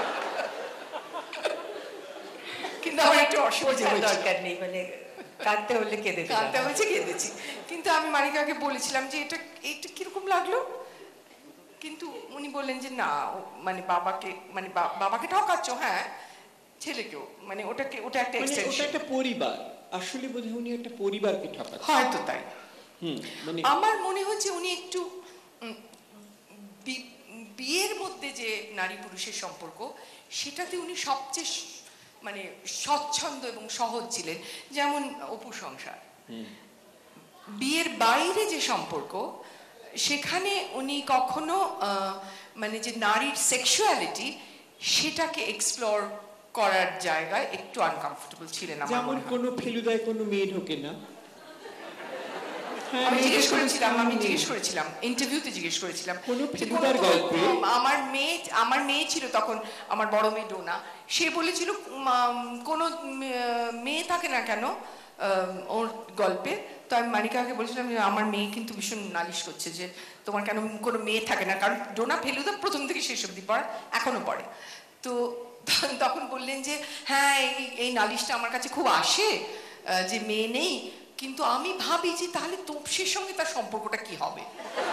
কিন্তু আমার একটু অসুবিধা বোঝার হয়েছিল, দরকার নেই, মানে কাঁদতে হলে কেঁদে দিলাম। কাঁদতে হয়েছে কেঁদেছি, কিন্তু আমি মানিকাকে বলেছিলাম যে এটা এটা কিরকম লাগলো, কিন্তু উনি বললেন যে না ও- মানে বাবাকে মানে বা- বাবাকে ঠকাচ্ছ, হ্যাঁ ছেলেকেও, মানে ওটাকে ওটা একটা মানে ওটা এক্সটেনশন, একটা পরিবার, আসলে বোধহয় উনি একটা পরিবারকে ঠকাচ্ছেন। হয়তো তাই। হুম, মানে আমার মনে হচ্ছে উনি একটু উম, বি- বিয়ের মধ্যে যে নারী পুরুষের সম্পর্ক সেটাতে উনি সবচেয়ে স- মানে স্বচ্ছন্দ এবং সহজ ছিলেন, যেমন অপু সংসার। বিয়ের বাইরে যে সম্পর্ক সেখানে উনি কখনো আহ, মানে যে নারীর সেক্সুয়ালিটি সেটাকে এক্সপ্লোর করার জায়গায় একটু আনকমফোর্টেবল ছিলেন আমার যেমন মনে হয়। কোনো ফেলুদায় কোনো মেয়ে ঢোকে না। হ্যাঁ, আমি মেয়েকে জিজ্ঞেস কোনো করেছিলাম আমি মেয়ে- জিজ্ঞেস করেছিলাম ইন্টারভিউতে জিজ্ঞেস করেছিলাম কোনো যে ফেলুদার কোনো- গল্পে? আমার মেয়ে আমার মেয়ে ছিল তখন, আমার বড় মেয়ে ডোনা, সে বলেছিল উম, আম, কোনো মে- মেয়ে থাকে না কেন আম, ওর গল্পে। তো আমি মানিকাকে বলছিলাম যে আমার মেয়ে কিন্তু ভীষণ নালিশ করছে যে তোমার কেন কোনো মেয়ে থাকে না, কারণ ডোনা ফেলুদা প্রথম থেকে শেষ অব্দি পড়া এখনো পড়ে। তো তখন বললেন যে হ্যাঁ এই এই নালিশটা আমার কাছে খুব আসে আহ, যে মেয়ে নেই, কিন্তু আমি ভাবি যে তাহলে তোপসের সঙ্গে তার সম্পর্কটা কি হবে।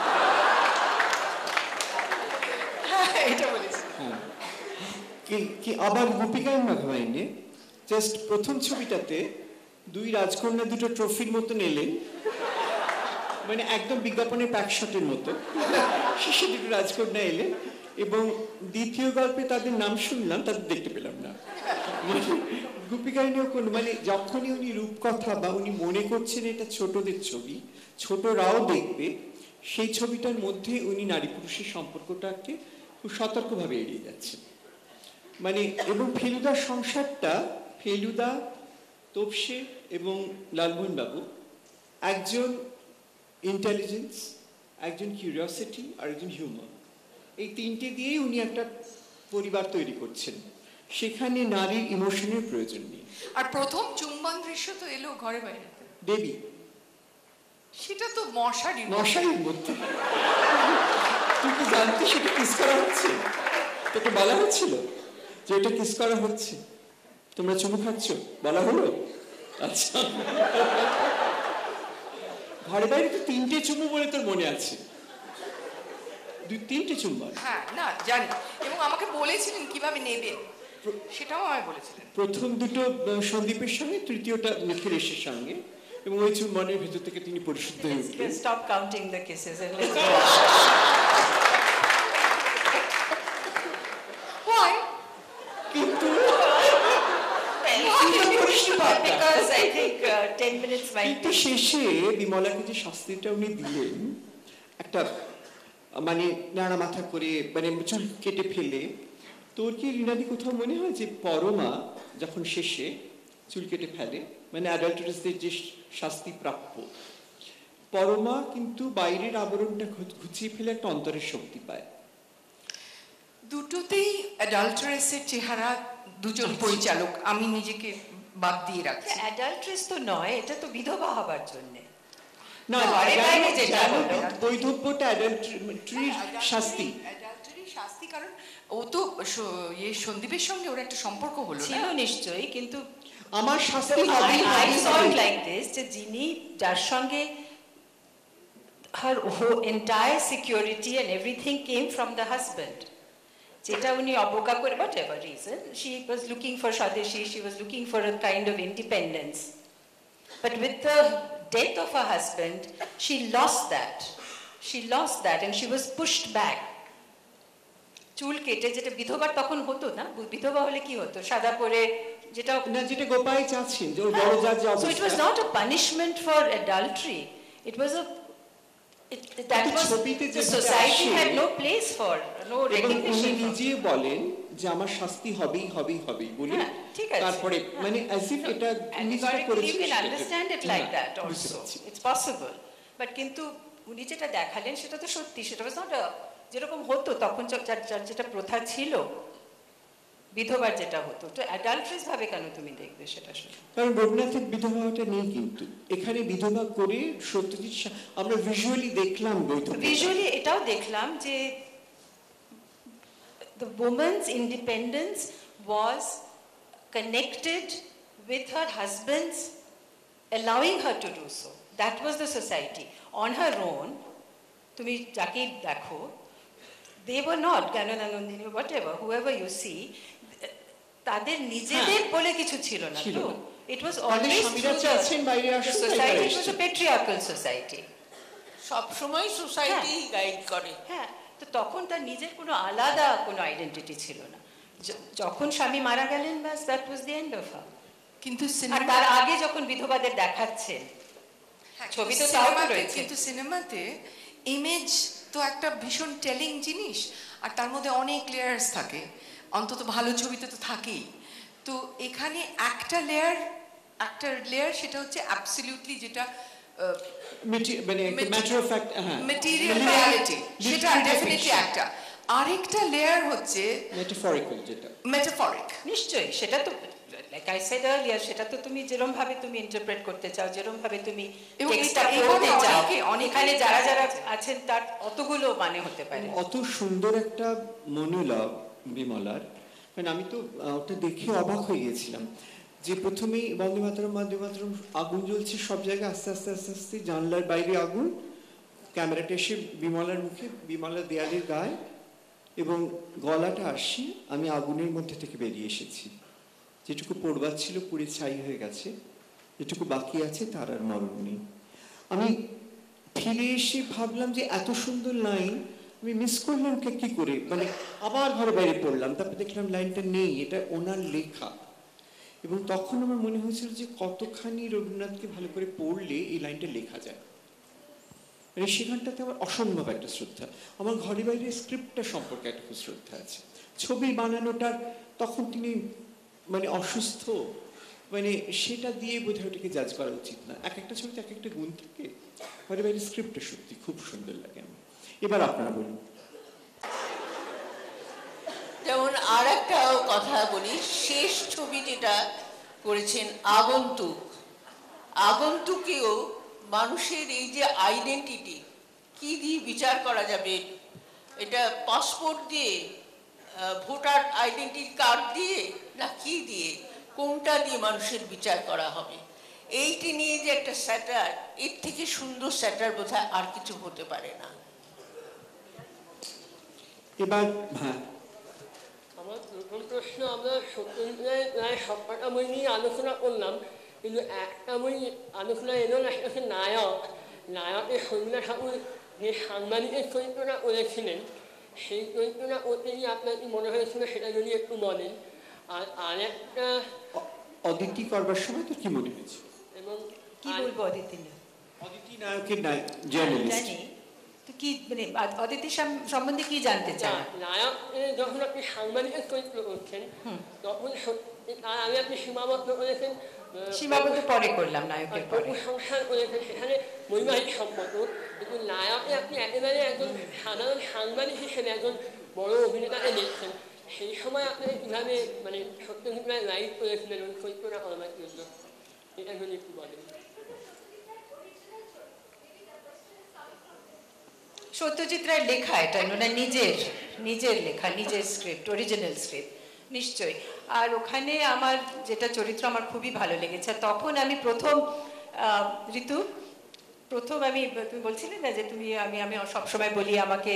হ্যাঁ, এটা বলেছি। কি- কি আবার গোপিকায়ন মাঘবাইনে জাস্ট প্রথম ছবিটাতে দুই রাজকন্যা দুটো ট্রফির মতো এলেন, মানে একদম বিজ্ঞাপনের প্যাকশটের মতো শেষে দুটো রাজকন্যা এলেন, এবং দ্বিতীয় গল্পে তাদের নাম শুনলাম, তাদের দেখতে পেলাম না। মানে গোপিকায়নেও কোনো মানে যখনই উনি রূপকথা বা উনি মনে করছেন এটা ছোটদের ছবি, ছোটরাও দেখবে, সেই ছবিটার মধ্যে উনি নারী পুরুষের সম্পর্কটাকে খুব সতর্কভাবে এড়িয়ে যাচ্ছেন। মানে এবং ফেলুদার সংসারটা, ফেলুদা, তোপসে এবং লালমোহন বাবু, একজন ইন্টেলিজেন্স, একজন কিউরিওসিটি আর একজন হিউমার, এই তিনটে দিয়েই উনি একটা পরিবার তৈরি করছেন, সেখানে নারীর ইমোশনের প্রয়োজন নেই। আর প্রথম চুম্বন দৃশ্য তো এলো ঘরে বাইরে, দেবী সেটা তো মশারি মশারির মধ্যে, তুই কি জানতি সেটা কিস করা হচ্ছে? তোকে বলা হচ্ছিল যে এটা কিস করা হচ্ছে, তোমরা চুমু খাচ্ছ, বলা হলো? আচ্ছা, ঘরে বাইরে তো তিনটে চুমু বলে তোর মনে আছে, দুই তিনটে চুম্বন। হ্যাঁ না জানি, এবং আমাকে বলেছিলেন কিভাবে নেবেন সেটাও আমায় বলেছিলেন। প্রথম দুটো আহ, সন্দীপের সঙ্গে, তৃতীয়টা মিথিলেশের সঙ্গে, এবং ওই চুম্বনের ভেতর থেকে তিনি পরিশুদ্ধ হয়ে Let's, উঠলেন। let's stop counting the kisses and let's go. Why? কিন্তু Because I think uh, ten minutes might কিন্তু be. শেষে বিমলাকে যে শাস্তিটা উনি দিলেন, একটা মানে নাড়া মাথা করে মানে চুল কেটে ফেলে, তোর কি রিনাদি কোথাও মনে হয় যে পরমা যখন শেষে চুল কেটে ফেলে, মানে অ্যাডাল্টারেসদের যে শাস্তি প্রাপ্য, পরমা কিন্তু বাইরের আবরণটা ঘু- ঘুচিয়ে ফেলে একটা অন্তরের শক্তি পায়। দুটোতেই অ্যাডাল্টারেসের চেহারা দুজন পরিচালক, আমি নিজেকে বাদ দিয়ে রাখছি। অ্যাডাল্ট্রেস তো নয়, এটা তো বিধবা হবার জন্য। না, ঘরে বাইরে যেটা যেমন হলো। বৈধব্যটা অ্যাডাল্টারির শাস্তি। অ্যাডাল্টারি শাস্তি, কারণ ও তো স- ইয়ে সন্দীপের সঙ্গে ওর একটা সম্পর্ক হলো ছিল না? নিশ্চয়ই, কিন্তু আমার শাস্তি I, হবেই I হবেই saw it হবেই। like this, যে যিনি যার সঙ্গে her whole entire security and everything came from the husband. যেটা উনি অবজ্ঞা করে, whatever reason, she was looking for Swadeshi, she was looking for a kind of independence. But with the death of her husband, she lost that. She lost that and she was pushed back. চুল কেটে, যেটা বিধবার তখন হতো না, বিধবা হলে কি হতো, সাদা পরে, যেটা না, যেটা গোপাই চাচ্ছেন যে ওর বড় যার যে So it was অবস্থা। not a punishment for adultery. It was a it, that কিন্তু was ছবিতে the যেটা society আসে, had no place for, no এবং উনি recognition for. নিজে বলেন যে আমার শাস্তি হবেই হবেই হবেই বলে, হ্যাঁ, ঠিক আছে। তারপরে মানে as if এটা উনি যেটা Allegorically করেছেন you can সেটা- understand it like হ্যাঁ, that বুঝতে also. পারছি। It's possible. But কিন্তু উনি যেটা দেখালেন সেটা তো সত্যি, সেটা was not a, যেরকম হতো তখন য- যার- যার যেটা প্রথা ছিল, বিধবার যেটা হতো, তো অ্যাডাল্ট্রেস ভাবে কেন তুমি দেখবে সেটা শুনে? কারণ রঘুনাথের বিধবাটা নেই, কিন্তু এখানে বিধবা করে সত্যজিৎ সা- আমরা ভিজুয়ালি দেখলাম বৈধব্য। ভিজুয়ালি এটাও দেখলাম যে the woman's independence was connected with her husband's allowing her to do so. That was the society. On her own, তুমি যাকে দেখো, they were not Gananandini, whatever, whoever you see, তাদের নিজেদের বলে কিছু ছিল না ছিল তো। না। It was তাদের always স্বামীরা through চাচ্ছেন বাইরে the, the আসুন, তাই society. তারা It was a এসেছেন। patriarchal society. সবসময় সোসাইটি গাইড করে। হ্যাঁ, তো তখন তার নিজের কোনো আলাদা কোনো আইডেন্টিটি ছিল না। য- যখন স্বামী মারা গেলেন, ব্যাস that was the end of her. কিন্তু আর সিনেমা তার আগে যখন বিধবাদের দেখাচ্ছেন, ছবিতে তাও তো সিনেমাতে, রয়েছে। কিন্তু সিনেমাতে ইমেজ তো একটা ভীষণ টেলিং জিনিস, আর তার মধ্যে অনেক লেয়ার্স থাকে, অন্তত ভালো ছবিতে তো থাকেই। তো এখানে একটা লেয়ার, একটা লেয়ার সেটা হচ্ছে অ্যাবসলিউটলি যেটা Mate- মানে ম্যাটার অফ ফ্যাক্ট, হ্যাঁ, মেটেরিয়াল রিয়ালিটি, সেটা ডেফিনেটলি একটা। আরেকটা লেয়ার হচ্ছে মেটাফরিক্যাল, যেটা মেটাফরিক। নিশ্চয়ই সেটা তো, লাইক আই সেড আর্লিয়ার, সেটা তো তুমি যেরকম ভাবে তুমি ইন্টারপ্রেট করতে চাও, যেরকম ভাবে তুমি এবং টেক্সটটা এটা- এভাবে পড়তে চাও, অনেকে- অনেকে এখানে যারা যারা আছে। আছেন তার অতগুলো মানে হতে পারে। অত সুন্দর একটা মনোলগ বিমলার, মানে আমি তো আহ, ওটা দেখে অবাক হয়ে গেছিলাম যে প্রথমেই বন্দে মাতরম বন্দে মাতরম, আগুন জ্বলছে সব জায়গায়, আস্তে আস্তে আস্তে আস্তে জানলার বাইরে আগুন, ক্যামেরাটা এসে বিমলার মুখে, বিমলার দেয়ালের গায়ে, এবং গলাটা আসি, আমি আগুনের মধ্যে থেকে বেরিয়ে এসেছি, যেটুকু পড়বার ছিল পুড়ে ছাই হয়ে গেছে, যেটুকু বাকি আছে তার আর মরণ নেই। আমি ফিরে এসে ভাবলাম যে এত সুন্দর লাইন আমি মিস করলাম কে কি করে, মানে আবার ঘরে বাইরে পড়লাম, তারপর দেখলাম লাইনটা নেই, এটা ওনার লেখা। এবং তখন আমার মনে হয়েছিল যে কতখানি রবীন্দ্রনাথকে ভালো করে পড়লে এই লাইনটা লেখা যায়, মানে সেখানটাতে আমার অসম্ভব একটা শ্রদ্ধা। আমার ঘরে বাইরে স্ক্রিপ্টটা সম্পর্কে একটা খুব শ্রদ্ধা আছে। ছবি বানানোটার তখন তিনি মানে অসুস্থ, মানে সেটা দিয়ে বোধহয় ওটাকে জাজ করা উচিত না। এক একটা ছবিতে এক একটা গুণ থাকে, ঘরে বাইরে স্ক্রিপ্টটা সত্যি খুব সুন্দর লাগে আমার। এবার আপনারা বলুন। যেমন আর একটা কথা বলি, শেষ ছবি যেটা করেছেন আগন্তুক, আগন্তুকেও মানুষের এই যে আইডেন্টিটি, কি দিয়ে বিচার করা যাবে? এটা পাসপোর্ট দিয়ে, ভোটার আইডেন্টি কার্ড দিয়ে, না কি দিয়ে, কোনটা দিয়ে মানুষের বিচার করা হবে? এইটি নিয়ে যে একটা স্যাটার, এর থেকে সুন্দর স্যাটার বোধহয় আর কিছু হতে পারে না। এবার হ্যাঁ, আমার প্রথম প্রশ্ন, আমরা সত্যজিৎ রায়ের সবকটা বই নিয়ে আলোচনা করলাম, কিন্তু একটা বই আলোচনা এলো না, সেটা হচ্ছে নায়ক। নায়কের শর্মিলা ঠাকুর যে সাংবাদিকের চরিত্রটা করেছিলেন, সেই চরিত্রটা করতে গিয়ে আপনার কি মনে হয়েছিল সেটা যদি একটু বলেন। আর আরেকটা, অ- অদিতি করবার সময় তো কি মনে হয়েছে? এবং কি বলবো অদিতি নিয়ে? অদিতি নায়কের নায়ক জার্নালিস্ট। জানি তো কি, মানে অদিতি সম- সম্বন্ধে কি জানতে চান? না- নায়ক এ যখন আপনি সাংবাদিকের চরিত্র করছেন, তখন সত্যি তার আগে আপনি সীমাবদ্ধ করেছেন আহ, সীমাবদ্ধ পরে করলাম, নায়কের পরে। প্রভু সংসার করেছেন, সেখানে বৈবাহিক সম্পর্ক। কিন্তু নায়কে আপনি একেবারে একজন সাধারণ সাংবাদিক হিসেবে একজন বড় অভিনেতাকে দেখছেন। সেই সময় আপনি কীভাবে মানে সত্যজিৎ রায় লাইভ করেছিলেন ওই চরিত্রটা করবার জন্য, এটা যদি একটু বলেন। সত্যজিৎ রায়ের লেখা, এটা ওনার নিজের নিজের লেখা, নিজের স্ক্রিপ্ট, অরিজিনাল স্ক্রিপ্ট নিশ্চয়ই। আর ওখানে আমার যেটা চরিত্র আমার খুবই ভালো লেগেছে। তখন আমি প্রথম আহ, ঋতু প্রথম আমি, তুমি বলছিলে না যে তুমি আমি আমি সবসময় বলি আমাকে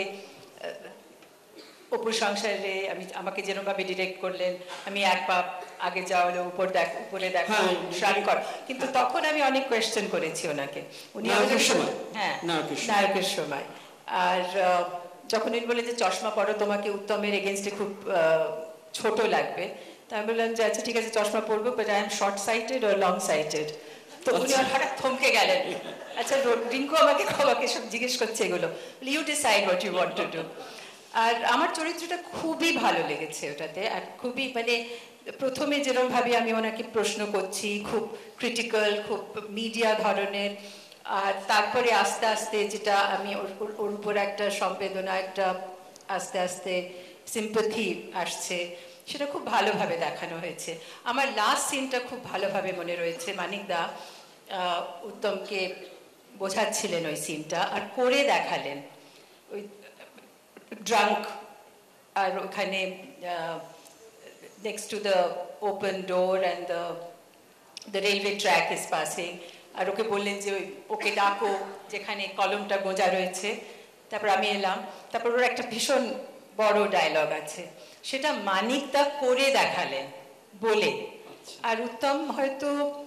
অপুর সংসারে আমি আমাকে যেরকমভাবে ডিরেক্ট করলেন, আমি এক পা আগে যাওয়া হলো, উপর দেখ উপরে দেখো, হ্যাঁ, শ্রান কর। কিন্তু তখন আমি অনেক কোয়েশ্চেন করেছি ওনাকে, উনি নায়কের আমাকে- সময়? হ্যাঁ, নায়কের সময়। নায়কের সময়। আর আহ, যখন উনি বলে যে চশমা পরো, তোমাকে উত্তমের এগেনস্টে খুব আহ, ছোট লাগবে, তা আমি বললাম যে আচ্ছা ঠিক আছে চশমা পরবো, but I am short sighted or long sighted. তো উনি হঠাৎ থমকে গেলেন। আচ্ছা রিঙ্কু আমাকে আমাকে সব জিজ্ঞেস করছে এগুলো, you decide what you want to do. আর আমার চরিত্রটা খুবই ভালো লেগেছে ওটাতে। আর খুবই মানে প্রথমে যেরকম ভাবে আমি ওনাকে প্রশ্ন করছি, খুব ক্রিটিক্যাল, খুব মিডিয়া ধরনের, আর তারপরে আস্তে আস্তে যেটা আমি ওর- ওর- ওর উপর একটা সংবেদনা, একটা আস্তে আস্তে সিম্পাথি আসছে, সেটা খুব ভালোভাবে দেখানো হয়েছে। আমার লাস্ট সিনটা খুব ভালোভাবে মনে রয়েছে। মানিকদা আহ, উত্তমকে বোঝাচ্ছিলেন ওই সিনটা আর করে দেখালেন, ওই ড্রাঙ্ক, আর ওখানে next to the open door and the the railway track is passing, আর ওকে বললেন যে ওই ওকে ডাকো যেখানে কলমটা গোঁজা রয়েছে। তারপর আমি এলাম, তারপর ওর একটা ভীষণ বড় ডায়লগ আছে, সেটা মানিকদা করে দেখালেন বলে। আর উত্তম হয়তো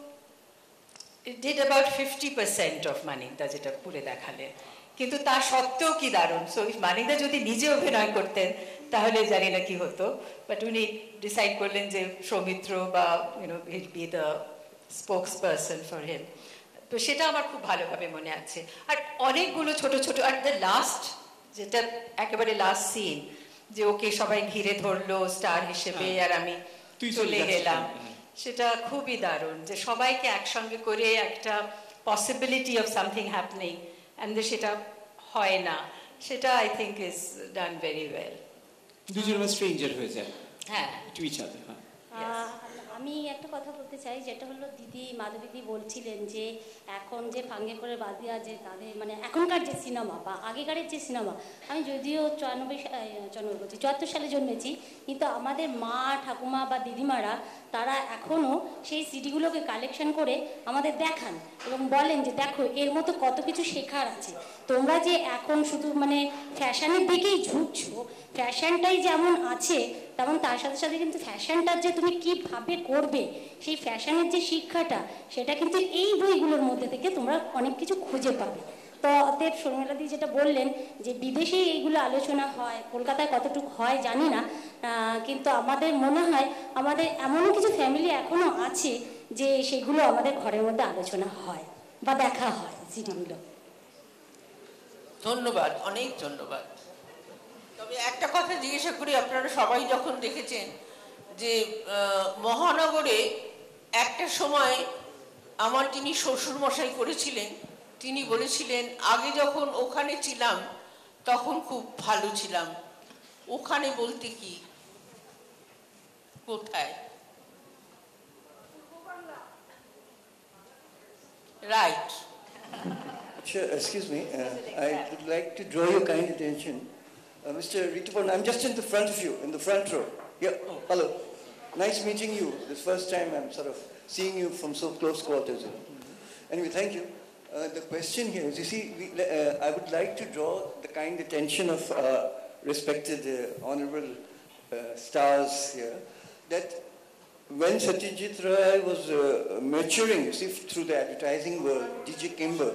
did about fifty percent of মানিকদা যেটা করে দেখালেন, কিন্তু তা সত্ত্বেও কি দারুণ। সো মানিকদা যদি নিজে অভিনয় করতেন তাহলে জানি না কি হতো, বাট উনি ডিসাইড করলেন যে সৌমিত্র বা you know he'll be the spokesperson for him. তো সেটা আমার খুব ভালোভাবে মনে আছে। আর অনেকগুলো ছোট ছোট, আর দ্য লাস্ট যেটা একেবারে লাস্ট সিন, যে ওকে সবাই ঘিরে ধরলো স্টার হিসেবে আর আমি তুই চলে চলে যাচ্ছিস। গেলাম, সেটা খুবই দারুণ। যে সবাইকে একসঙ্গে করে একটা possibility of something happening, and সেটা হয় না, সেটা I think is done very well. দুজন স্ট্রেঞ্জার হয়ে যায় হ্যাঁ, টু ইচ আদার। হ্যাঁ, আহ, আমি একটা কথা বলতে চাই, যেটা হলো দিদি মাধবীদি বলছিলেন যে এখন যে ফাঙ্গে করে বাদিয়া যে তাদের মানে এখনকার যে সিনেমা বা আগেকারের যে সিনেমা, আমি যদিও চুরানব্বই চুরানব্বই বলছি চুয়াত্তর সালে জন্মেছি, কিন্তু আমাদের মা ঠাকুমা বা দিদিমারা তারা এখনও সেই সিডিগুলোকে কালেকশন করে আমাদের দেখান এবং বলেন যে দেখো এর মতো কত কিছু শেখার আছে। তোমরা যে এখন শুধু মানে ফ্যাশনের দিকেই ঝুঁকছো, ফ্যাশনটাই যেমন আছে তেমন তার সাথে সাথে কিন্তু ফ্যাশনটা যে তুমি কীভাবে করবে, সেই ফ্যাশনের যে শিক্ষাটা, সেটা কিন্তু এই বইগুলোর মধ্যে থেকে তোমরা অনেক কিছু খুঁজে পাবে। তো অতএব শর্মিলাদি যেটা বললেন যে বিদেশে এইগুলো আলোচনা হয়, কলকাতায় কতটুকু হয় জানি না, কিন্তু আমাদের মনে হয় আমাদের এমনও কিছু ফ্যামিলি এখনও আছে যে সেগুলো আমাদের ঘরের মধ্যে আলোচনা হয় বা দেখা হয় সিডিগুলো। ধন্যবাদ, অনেক ধন্যবাদ। তবে একটা কথা জিজ্ঞাসা করি, আপনারা সবাই যখন দেখেছেন যে আহ, মহানগরে একটা সময় আমার যিনি শ্বশুরমশাই করেছিলেন, তিনি বলেছিলেন আগে যখন ওখানে ছিলাম তখন খুব ভালো ছিলাম। ওখানে বলতে কি, কোথায়? Right. Sure, excuse me, uh, I would like to draw your kind attention. Uh, Mister Ritupan, I'm just in the front of you, in the front row. Yeah, hello. Nice meeting you. This first time I'm sort of seeing you from so close quarters. Anyway, thank you. Uh, the question here is, you see, we, uh, I would like to draw the kind attention of uh, respected uh, honorable uh, stars here, that when Satyajit Ray was uh, maturing, see, through the advertising world, D J Kimber,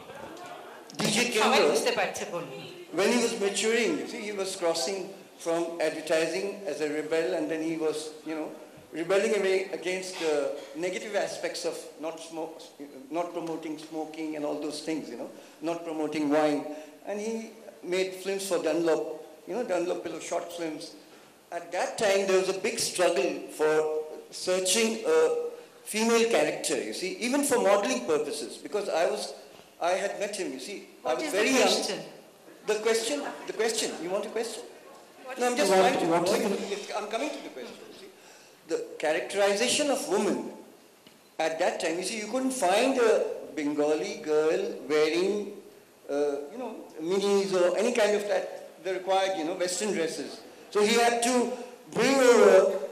D J সবাই Kimber, বুঝতে পারছে বলুন। when he was maturing, you see, he was crossing from advertising as a rebel, and then he was, you know, rebelling away against the negative aspects of not smoke, not promoting smoking and all those things, you know, not promoting wine. And he made films for Dunlop, you know, Dunlop Pillow, short films. At that time, there was a big struggle for searching a female character, you see, even for modeling purposes, because I was, I had met him, you see, I What was is the very question? young. The question, the question, you want a question? No, I'm just What- trying to, what no, is the- it's- I'm coming to the question. You see. The characterization of women at that time, you see, you couldn't find a Bengali girl wearing, uh, you know, minis or any kind of that, the required, you know, Western dresses. So he had to bring over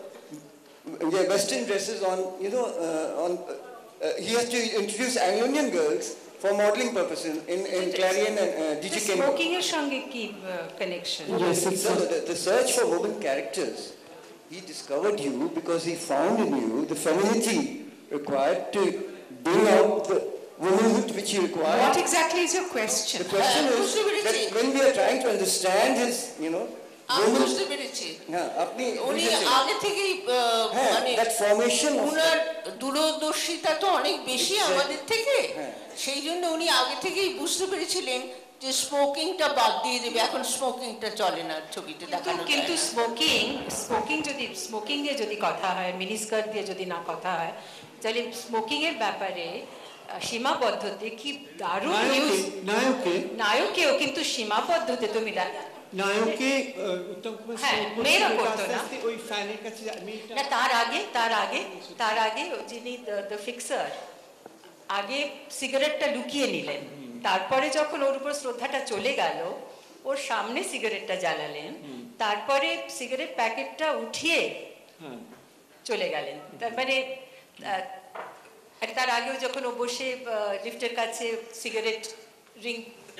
yeah, Western dresses on, you know, uh, on, uh, uh, he has to introduce Anglo-Indian girls for modeling purposes in, in Clarion and uh, D J Kimber. Smoking এর সঙ্গে কি connection? Yes, it's So the, the search for women characters, he discovered you because he found in you the femininity required to bring out the womanhood which he required. What exactly is your question? The question Uh, is বুঝতে পেরেছি। that when we are trying to understand his, you know, আমি woman, বুঝতে পেরেছি হ্যাঁ, আপনি উনি বুঝেছেন। আগে থেকেই আহ, হ্যাঁ, মানে that formation of উনার দূরদর্শিতা তো অনেক বেশি Exactly. আমাদের থেকে হ্যাঁ। সেই জন্য উনি আগে থেকেই বুঝতে পেরেছিলেন যে স্মোকিংটা বাদ দিয়ে দেবে, এখন স্মোকিংটা চলে না ছবিতে দেখানো যায় কিন্তু না। স্মোকিং স্মোকিং যদি স্মোকিং নিয়ে যদি কথা হয়, মিনিস্কার্ট দিয়ে যদি না কথা হয়, তাহলে স্মোকিং এর ব্যাপারে আহ, সীমাবদ্ধতে কি দারুণ নিউজ। নায়কে নায়কে নায়কেও কিন্তু সীমাবদ্ধতে তুমি দা- নায়কে আহ, উত্তম কুমার হ্যাঁ, সিং মেয়েরা করছিল, করতো আস্তে না। আস্তে ওই ফ্যানের কাছে যা- মেয়েটা না তার আগে তার আগে তার আগে যিনি দ্য ফিক্সার আগে সিগারেটটা লুকিয়ে নিলেন, তারপরে যখন ওর উপর শ্রদ্ধাটা চলে গেল ওর সামনে সিগারেটটা জ্বালালেন, তারপরে সিগারেট প্যাকেটটা উঠিয়ে হ্যাঁ চলে গেলেন। তার মানে আহ, আর তার আগেও যখন ও বসে লিফটের কাছে সিগারেট রিং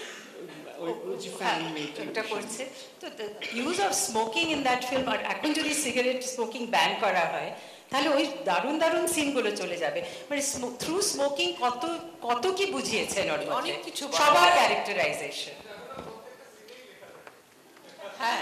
ওই ওই যে ফ্যান মেয়েটা এটা করছে, তো use of smoking in that film. আর এখন যদি সিগারেট স্মোকিং ব্যান করা হয় তাহলে ওই দারুণ দারুণ সিনগুলো চলে যাবে। মানে থ্রু স্মোকিং কত কত কি বুঝিয়েছেন ওর মধ্যে, অনেক কিছু বলা সবার যায়। ক্যারেক্টারাইজেশন। হ্যাঁ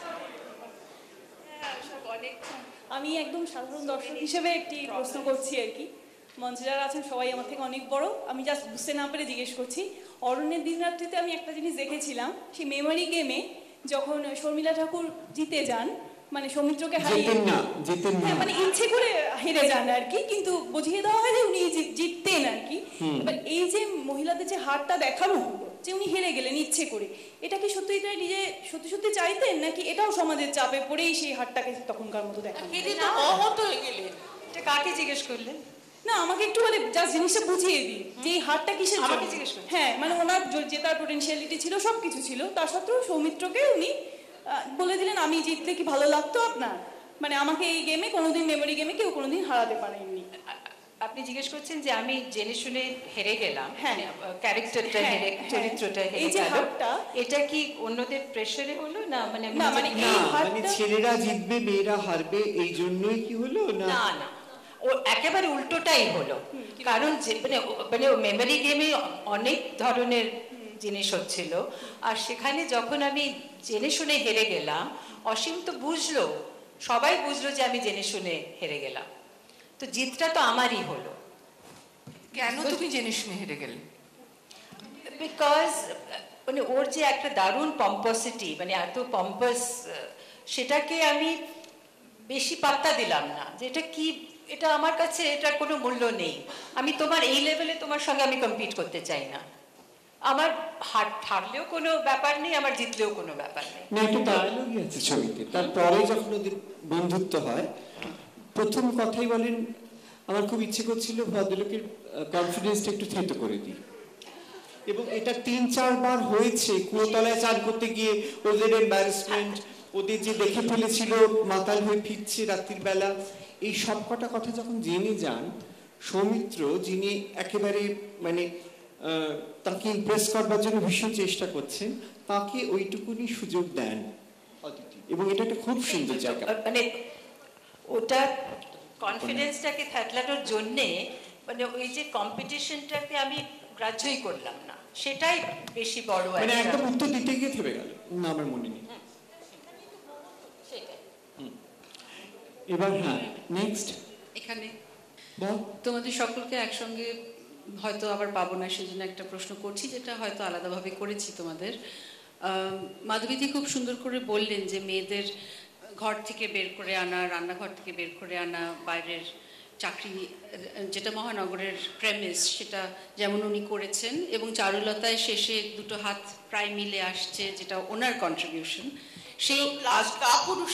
আমি একদম সাধারণ দর্শক হিসেবে একটি প্রশ্ন করছি আর কি। মঞ্চে যারা আছেন সবাই আমার থেকে অনেক বড়, আমি জাস্ট বুঝতে না পেরে জিজ্ঞেস করছি। অরণ্যের দিন রাত্রিতে আমি একটা জিনিস দেখেছিলাম, সেই মেমোরি গেমে যখন শর্মিলা ঠাকুর জিতে যান, মানে সৌমিত্রকে হারিয়ে, যেতেন না যেতেন না হ্যাঁ মানে ইচ্ছে করে হেরে যান আর কি, কিন্তু বুঝিয়ে দেওয়া হয় যে উনি জি- জিততেন আর কি। এবার এই যে মহিলাদের যে হারটা দেখানো হলো যে উনি হেরে গেলেন ইচ্ছে করে, এটা কি সত্যি তাই নিজে সত্যি সত্যি চাইতেন, নাকি এটাও সমাজের চাপে পড়েই সেই হারটাকে তখনকার মতো দেখানো? হেরে তো অহত হয়ে গেলেন। এটা কাকে জিজ্ঞেস করলেন? না আমাকে একটু মানে জাস্ট জিনিসটা বুঝিয়ে দিই যে এই হারটা কিসের জন্য? আমাকে জিজ্ঞেস করছেন? হ্যাঁ মানে ওনার জ- জেতার পোটেনশিয়ালিটি ছিল, সব কিছু ছিল, তা সত্ত্বেও সৌমিত্রকে উনি আহ, বলে দিলেন আমি জিতলে কি ভালো লাগতো আপনার? মানে আমাকে এই গেমে কোনোদিন মেমোরি গেমে কেউ কোনোদিন হারাতে পারেননি। আপনি জিজ্ঞেস করছেন যে আমি জেনে শুনে হেরে গেলাম, হ্যাঁ। ক্যারেক্টারটা হ্যাঁ, হেরে, হ্যাঁ। চরিত্রটা হেরে এই যে গেল, হারটা- এটা কি অন্যদের প্রেসারে হলো না? মানে না, মানে না এই মানে হারটা- ছেলেরা জিতবে মেয়েরা হারবে এই জন্যই কি হলো না না না ও একেবারে উল্টোটাই হলো। কারণ যে মানে ও- মানে মেমোরি গেমে অনেক ধরনের জিনিস হচ্ছিল, আর সেখানে যখন আমি জেনে শুনে হেরে গেলাম, অসীম তো বুঝলো, সবাই বুঝলো যে আমি জেনে শুনে হেরে গেলাম, তো জিতটা তো আমারই হলো। কেন তুমি জেনে শুনে হেরে গেলে? বিকজ মানে ওর যে একটা দারুণ পম্পসিটি, মানে এত পম্পাস, সেটাকে আমি বেশি পাত্তা দিলাম না, যে এটা কি, এটা আমার কাছে এটার কোনো মূল্য নেই, আমি তোমার এই লেভেলে তোমার সঙ্গে আমি কম্পিট করতে চাই না, আমার হার হারলেও কোনো ব্যাপার নেই, আমার জিতলেও কোনো ব্যাপার নেই। না একটা ডায়ালগই আছে ছবিতে। তারপরে যখন ওদের বন্ধুত্ব হয় প্রথম কথাই বলেন আমার খুব ইচ্ছে করছিল ভদ্রলোকের কনফিডেন্সটা একটু থেতো করে দিই, এবং এটা তিন চারবার হয়েছে। কুয়োতলায় চান করতে গিয়ে ওদের এম্বারাসমেন্ট, ওদের যে দেখে ফেলেছিল মাতাল হয়ে ফিরছে রাত্রির বেলা, এই সব কটা কথা যখন জেনে যান সৌমিত্র, যিনি একেবারে মানে আহ, তাকে ইমপ্রেস করবার জন্য ভীষণ চেষ্টা করছেন, তাকে ওইটুকুনি সুযোগ দেন অদিতি, এবং এটা একটা খুব সুন্দর জায়গা। মানে ওটা কনফিডেন্সটাকে থাকলানোর জন্যে মানে ওই যে কম্পিটিশনটাকে আমি গ্রাহ্যই করলাম না, সেটাই বেশি বড় মানে একটা একদম উত্তর দিতে গিয়ে থেমে গেল না, আমার মনে নেই। সেটাই। এবার হ্যাঁ নেক্সট এখানে বল। তোমাদের সকলকে একসঙ্গে হয়তো আবার পাবো না, সেজন্য একটা প্রশ্ন করছি যেটা হয়তো আলাদাভাবে করেছি তোমাদের। আহ, মাধবীদি খুব সুন্দর করে বললেন যে মেয়েদের ঘর থেকে বের করে আনা, রান্নাঘর থেকে বের করে আনা, বাইরের চাকরি যেটা মহানগরের প্রেমিস সেটা যেমন উনি করেছেন, এবং চারুলতায় শেষে দুটো হাত প্রায় মিলে আসছে যেটা ওনার কন্ট্রিবিউশন, সেই প্লাস কাপুরুষ